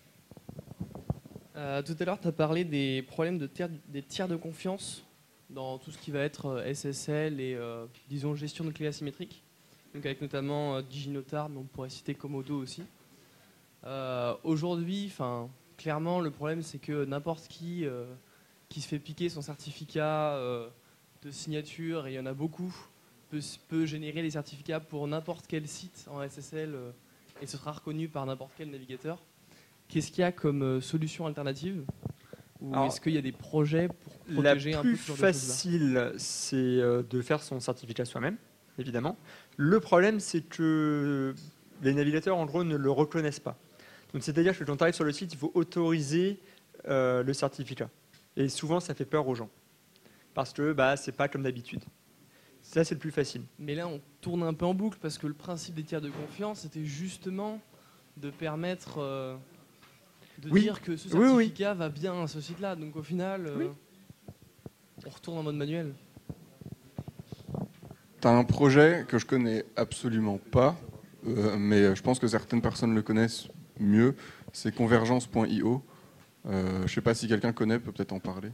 euh, Tout à l'heure, tu as parlé des problèmes de tiers, des tiers de confiance dans tout ce qui va être S S L et, euh, disons, gestion de clés asymétriques. Donc avec notamment euh, DigiNotar, mais on pourrait citer Komodo aussi. Euh, Aujourd'hui, enfin... Clairement, le problème, c'est que n'importe qui euh, qui se fait piquer son certificat euh, de signature, et il y en a beaucoup, peut, peut générer les certificats pour n'importe quel site en S S L euh, et ce sera reconnu par n'importe quel navigateur. Qu'est-ce qu'il y a comme euh, solution alternative? Ou Alors, est-ce qu'il y a des projets pour protéger un peu ce genre de choses-là? La plus facile, c'est euh, de faire son certificat soi-même, évidemment. Le problème, c'est que les navigateurs, en gros, ne le reconnaissent pas. Donc, c'est-à-dire que quand tu arrives sur le site, il faut autoriser euh, le certificat. Et souvent, ça fait peur aux gens. Parce que bah, ce n'est pas comme d'habitude. Ça, c'est le plus facile. Mais là, on tourne un peu en boucle parce que le principe des tiers de confiance, c'était justement de permettre euh, de oui. dire que ce certificat oui, oui. va bien à ce site-là. Donc, au final, euh, oui. on retourne en mode manuel. Tu as un projet que je connais absolument pas, euh, mais je pense que certaines personnes le connaissent mieux, c'est convergence point i o. Euh, je ne sais pas si quelqu'un connaît, peut peut-être en parler.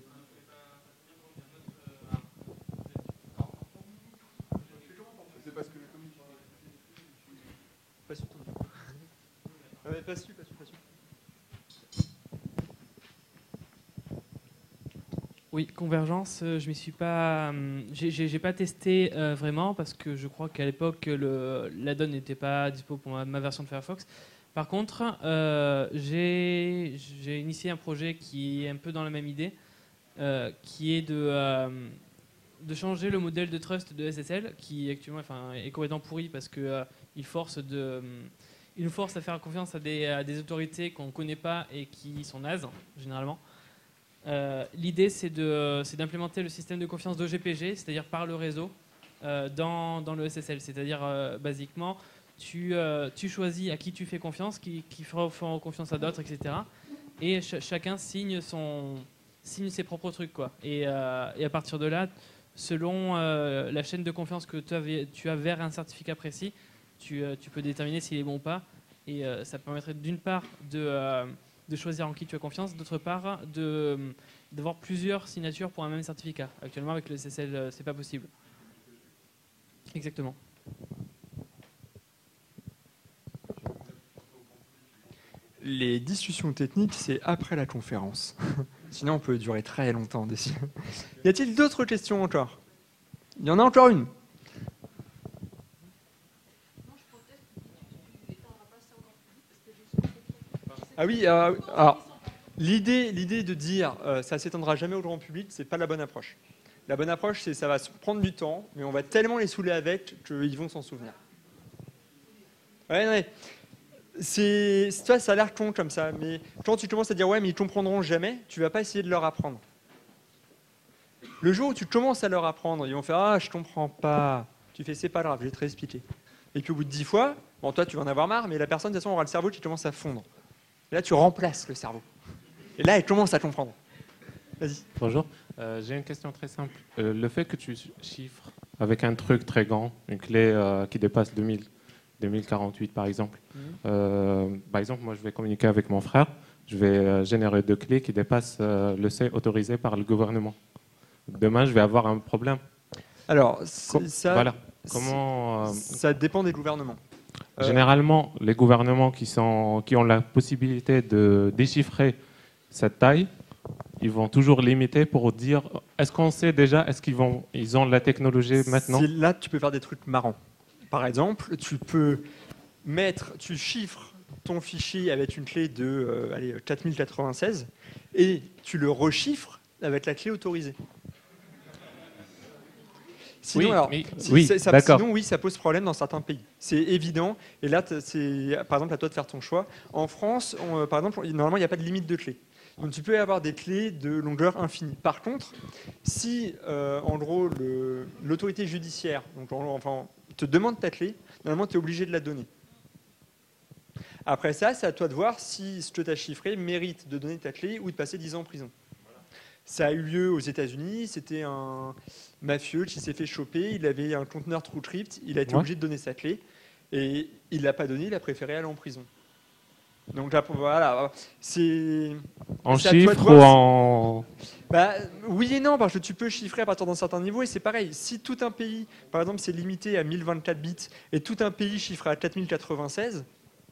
Oui, Convergence, euh, je m'y suis pas, euh, j'ai, j'ai pas testé euh, vraiment parce que je crois qu'à l'époque le, la donne n'était pas dispo pour ma, ma version de Firefox. Par contre, euh, j'ai j'ai initié un projet qui est un peu dans la même idée, euh, qui est de, euh, de changer le modèle de trust de S S L, qui actuellement enfin, est complètement pourri parce qu'il euh, force de, il nous force à faire confiance à des, à des autorités qu'on ne connaît pas et qui sont nazes, généralement. Euh, L'idée, c'est de, c'est d'implémenter le système de confiance d'O G P G, c'est-à-dire par le réseau, euh, dans, dans le S S L. C'est-à-dire, euh, basiquement, tu, euh, tu choisis à qui tu fais confiance, qui, qui fera, fera confiance à d'autres, et cetera. Et ch chacun signe, son, signe ses propres trucs, quoi. Et, euh, et à partir de là, selon euh, la chaîne de confiance que tu as, tu as vers un certificat précis, tu, euh, tu peux déterminer s'il est bon ou pas. Et euh, ça permettrait d'une part de... Euh, de choisir en qui tu as confiance, d'autre part d'avoir plusieurs signatures pour un même certificat. Actuellement avec le S S L, c'est pas possible. Exactement. Les discussions techniques, c'est après la conférence. Sinon, on peut durer très longtemps dessus. Y a-t-il d'autres questions encore? Il y en a encore une. Ah oui, euh, alors l'idée, l'idée de dire euh, ça s'étendra jamais au grand public, c'est pas la bonne approche. La bonne approche, c'est ça va se prendre du temps, mais on va tellement les saouler avec qu'ils vont s'en souvenir. Ouais, ouais. C'est, toi, ça a l'air con comme ça, mais quand tu commences à dire ouais, mais ils comprendront jamais, tu vas pas essayer de leur apprendre. Le jour où tu commences à leur apprendre, ils vont faire ah, je comprends pas. Tu fais c'est pas grave, je vais te réexpliquer. Et puis au bout de dix fois, bon, toi, tu vas en avoir marre, mais la personne, de toute façon, aura le cerveau qui commence à fondre. Et là, tu remplaces le cerveau. Et là, elle commence à comprendre. Vas-y. Bonjour. Euh, j'ai une question très simple. Euh, le fait que tu chiffres avec un truc très grand, une clé euh, qui dépasse deux mille, deux mille quarante-huit par exemple. Mmh. Euh, par exemple, moi, je vais communiquer avec mon frère. Je vais euh, générer deux clés qui dépassent euh, le seuil autorisé par le gouvernement. Demain, je vais avoir un problème. Alors, Com ça, voilà. Comment, euh, ça dépend des gouvernements. Généralement, les gouvernements qui, sont, qui ont la possibilité de déchiffrer cette taille, ils vont toujours limiter pour dire est-ce qu'on sait déjà, est-ce qu'ils vont, ils ont la technologie maintenant? Là, tu peux faire des trucs marrants. Par exemple, tu peux mettre, tu chiffres ton fichier avec une clé de euh, allez, quatre mille quatre-vingt-seize et tu le rechiffres avec la clé autorisée. Sinon, oui, alors, mais, si, oui, ça, sinon, oui, ça pose problème dans certains pays. C'est évident. Et là, c'est, par exemple, à toi de faire ton choix. En France, on, par exemple, normalement, il n'y a pas de limite de clés. Donc, tu peux avoir des clés de longueur infinie. Par contre, si, euh, en gros, le, l'autorité judiciaire donc, enfin, te demande ta clé, normalement, tu es obligé de la donner. Après ça, c'est à toi de voir si ce que tu as chiffré mérite de donner ta clé ou de passer dix ans en prison. Ça a eu lieu aux États-Unis. C'était un mafieux qui s'est fait choper. Il avait un conteneur TrueCrypt. Il a été ouais. obligé de donner sa clé. Et il ne l'a pas donné. Il a préféré aller en prison. Donc là, voilà. C'est. En chiffre ou en. Bah, oui et non, parce que tu peux chiffrer à partir d'un certain niveau. Et c'est pareil. Si tout un pays, par exemple, c'est limité à mille vingt-quatre bits et tout un pays chiffre à quatre mille quatre-vingt-seize.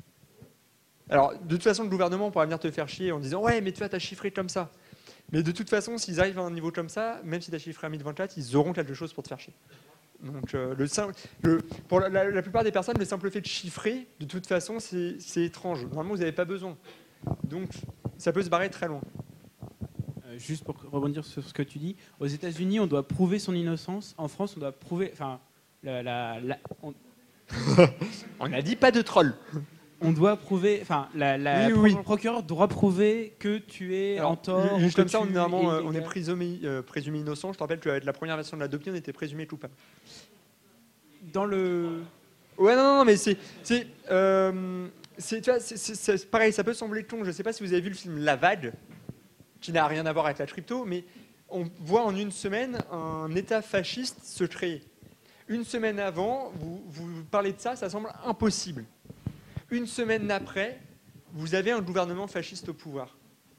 Alors, de toute façon, le gouvernement pourra venir te faire chier en disant ouais, mais tu vois, tu as chiffré comme ça. Mais de toute façon, s'ils arrivent à un niveau comme ça, même si tu as chiffré à mille vingt-quatre, ils auront quelque chose pour te faire chier. Donc, euh, le simple, le, pour la, la, la plupart des personnes, le simple fait de chiffrer, de toute façon, c'est, c'est étrange. Normalement, vous n'avez pas besoin. Donc, ça peut se barrer très loin. Euh, juste pour rebondir sur ce que tu dis, aux États-Unis, on doit prouver son innocence. En France, on doit prouver. Enfin, la, la, la, on... on a dit pas de troll. On doit prouver, enfin, la, la oui, pro oui. le procureur doit prouver que tu es Alors, en tort. Juste comme ça, on, es normalement, on est présumé, euh, présumé innocent. Je te rappelle qu'avec la première version de l'Adopi, on était présumé coupable. Dans le. Ouais, non, non, mais c'est, c'est, euh, c'est, tu vois, c'est, c'est, c'est pareil. Ça peut sembler con. Je ne sais pas si vous avez vu le film La Vague, qui n'a rien à voir avec la crypto, mais on voit en une semaine un État fasciste se créer. Une semaine avant, vous, vous parlez de ça, ça semble impossible. Une semaine après, vous avez un gouvernement fasciste au pouvoir.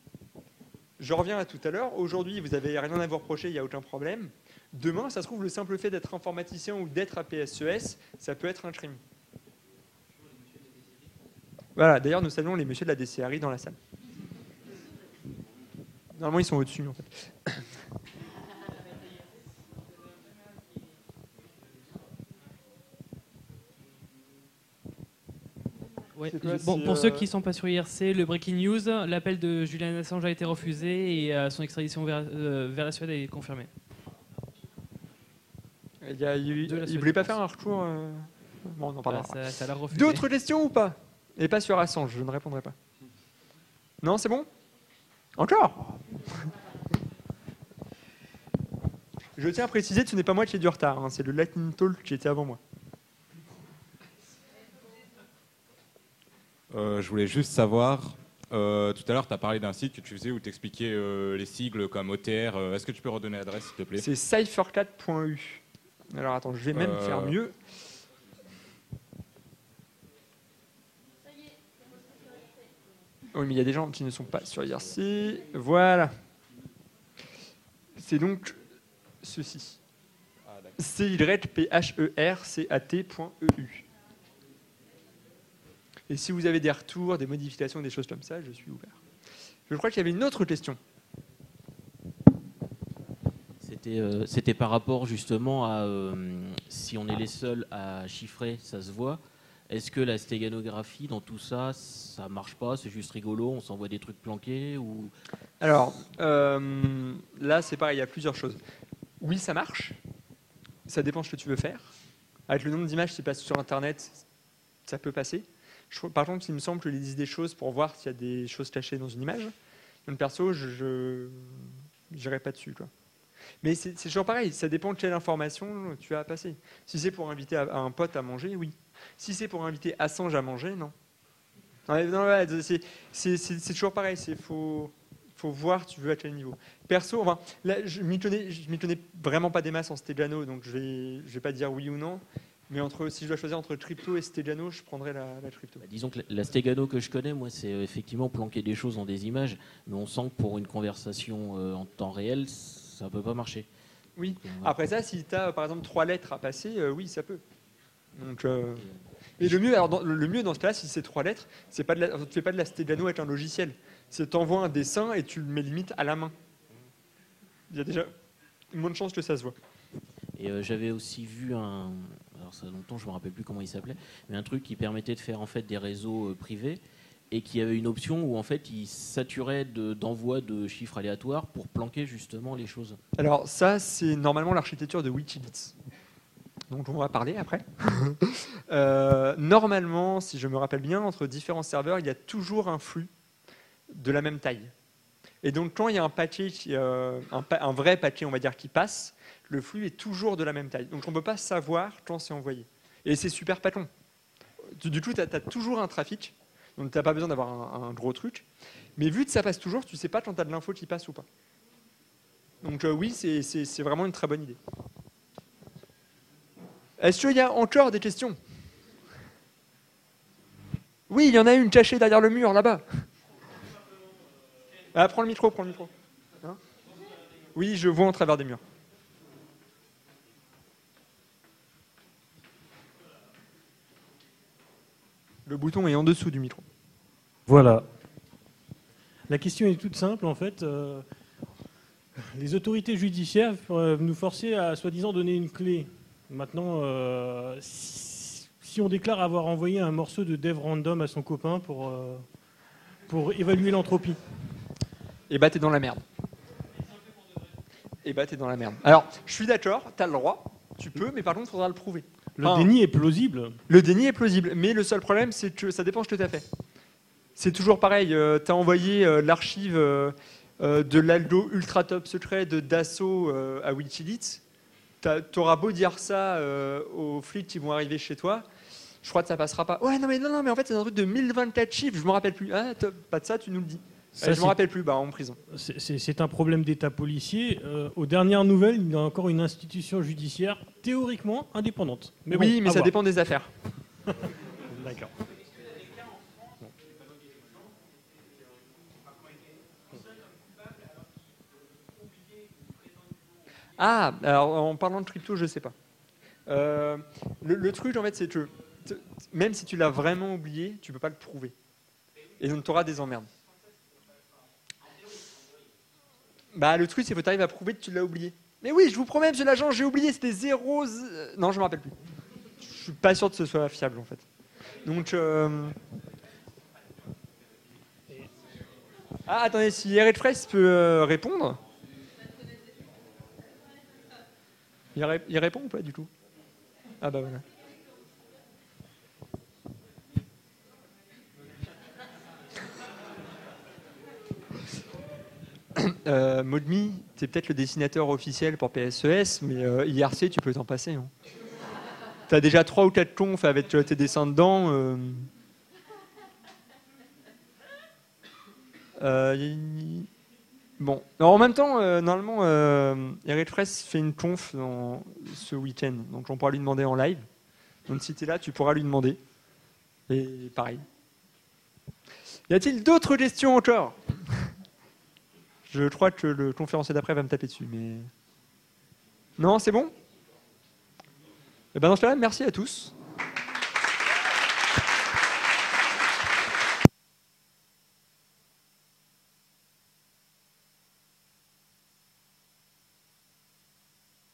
Je reviens à tout à l'heure. Aujourd'hui, vous n'avez rien à vous reprocher, il n'y a aucun problème. Demain, ça se trouve, le simple fait d'être informaticien ou d'être à P S E S, ça peut être un crime. Voilà, d'ailleurs, nous saluons les messieurs de la D C R I dans la salle. Normalement, ils sont au-dessus, en fait. Ouais. C'est quoi, Bon, c'est, pour euh, ceux qui ne sont pas sur I R C, le breaking news, l'appel de Julian Assange a été refusé et euh, son extradition vers, euh, vers la Suède est confirmée. Il, y a, il, De la il Suède, voulait pas je faire pense. un retour. euh, Bon, on en parlera. Voilà, ça, ça l'a refusé. D'autres questions ou pas? Et pas sur Assange, je ne répondrai pas. Non, c'est bon? Encore? Je tiens à préciser que ce n'est pas moi qui ai du retard, hein, c'est le Lightning Talk qui était avant moi. Euh, je voulais juste savoir, euh, tout à l'heure, tu as parlé d'un site que tu faisais où tu expliquais euh, les sigles comme O T R. Euh, Est-ce que tu peux redonner l'adresse, s'il te plaît? C'est cyphercat point u. Alors attends, je vais même Euh, faire mieux. Oui, mais il y a des gens qui ne sont pas sur I R C. Voilà. C'est donc ceci. C Y P H E R C A T point E U. Et si vous avez des retours, des modifications, des choses comme ça, je suis ouvert. Je crois qu'il y avait une autre question. C'était euh, c'était par rapport justement à euh, si on est les seuls à chiffrer, ça se voit. Est-ce que la stéganographie dans tout ça, ça marche pas? C'est juste rigolo, on s'envoie des trucs planqués ou... Alors, euh, là, c'est pareil, il y a plusieurs choses. Oui, ça marche. Ça dépend de ce que tu veux faire. Avec le nombre d'images qui passent sur Internet, ça peut passer. Je, par contre, il me semble que les disent des choses pour voir s'il y a des choses cachées dans une image. Donc, perso, je n'irai pas dessus, quoi. Mais c'est toujours pareil, ça dépend de quelle information tu as à passer. Si c'est pour inviter à, à un pote à manger, oui. Si c'est pour inviter Assange à manger, non. Non, non ouais, c'est toujours pareil, il faut, faut voir tu veux à quel niveau. Perso, enfin, là, je ne m'y connais, je m'y connais vraiment pas des masses en Stegano, donc je ne vais, je vais pas dire oui ou non. Mais entre, si je dois choisir entre Crypto et Stegano, je prendrai la, la Crypto. Bah, disons que la, la Stegano que je connais, moi, c'est euh, effectivement planquer des choses dans des images, mais on sent que pour une conversation euh, en temps réel, ça ne peut pas marcher. Oui. Après ça, si tu as par exemple trois lettres à passer, euh, oui, ça peut. Donc, euh... Et le mieux, alors, dans, le mieux dans ce cas-là, si c'est trois lettres, c'est pas de la, tu ne fais pas de la Stegano avec un logiciel. C'est tu envoies un dessin et tu le mets limite à la main. Il y a déjà une bonne chance que ça se voit. Et euh, j'avais aussi vu un, alors ça a longtemps, je me rappelle plus comment il s'appelait, mais un truc qui permettait de faire en fait des réseaux euh, privés et qui avait une option où en fait il saturait d'envoi de, de chiffres aléatoires pour planquer justement les choses. Alors ça, c'est normalement l'architecture de Wikileaks, dont on va parler après. euh, normalement, si je me rappelle bien, entre différents serveurs, il y a toujours un flux de la même taille. Et donc quand il y a un paquet, qui, euh, un, un vrai paquet, on va dire, qui passe, le flux est toujours de la même taille. Donc on ne peut pas savoir quand c'est envoyé. Et c'est super patron. Du coup, tu as, as toujours un trafic, donc tu n'as pas besoin d'avoir un, un gros truc. Mais vu que ça passe toujours, tu ne sais pas quand tu as de l'info qui passe ou pas. Donc euh, oui, c'est vraiment une très bonne idée. Est-ce qu'il y a encore des questions? Oui, il y en a une cachée derrière le mur, là-bas. Ah, prends le micro, prends le micro. Hein? Oui, je vois en travers des murs. Le bouton est en dessous du micro. Voilà. La question est toute simple, en fait. Euh, les autorités judiciaires peuvent nous forcer à, soi-disant, donner une clé. Maintenant, euh, si, si on déclare avoir envoyé un morceau de dev random à son copain pour, euh, pour évaluer l'entropie. Eh bah, t'es dans la merde. Eh bah, t'es dans la merde. Alors, je suis d'accord, t'as le droit, tu peux, mais par contre, il faudra le prouver. Le Enfin, déni est plausible. Le déni est plausible, mais le seul problème, c'est que ça dépend de ce que tu as fait. C'est toujours pareil, euh, tu as envoyé euh, l'archive euh, euh, de l'algo ultra top secret de Dassault euh, à Wikileaks. Tu auras beau dire ça euh, aux flics qui vont arriver chez toi, je crois que ça passera pas. Ouais, non, mais non, non mais en fait, c'est un truc de mille vingt-quatre chiffres, je me rappelle plus. Ah, pas de ça, tu nous le dis. Ça, euh, je me rappelle plus, bah en prison. C'est un problème d'état policier. Euh, aux dernières nouvelles, il y a encore une institution judiciaire théoriquement indépendante. Mais oui, bon, mais ça voir. dépend des affaires. D'accord. Ah, alors en parlant de crypto, je sais pas. Euh, le, le truc, en fait, c'est que même si tu l'as vraiment oublié, tu peux pas le prouver. Et donc, tu auras des emmerdes. Bah, le truc, c'est que tu arrives à prouver que tu l'as oublié. Mais oui, je vous promets, monsieur l'agent, j'ai oublié, c'était zéro... Non, je me rappelle plus. Je suis pas sûr que ce soit fiable, en fait. Donc, euh, Ah, attendez, si Airfresh peut euh, répondre. Il, ré il répond ou pas du tout? Ah bah voilà. Euh, Modmi, c'est peut-être le dessinateur officiel pour P S E S, mais euh, I R C, tu peux t'en passer. Hein. Tu as déjà trois ou quatre confs avec tes dessins dedans. Euh... Euh, y... Bon. Alors, en même temps, euh, normalement, euh, Airfresh fait une conf dans ce week-end, donc on pourra lui demander en live. Donc si tu es là, tu pourras lui demander. Et pareil. Y a-t-il d'autres questions encore? Je crois que le conférencier d'après va me taper dessus, mais... Non, c'est bon? Eh ben dans ce cas-là, merci à tous.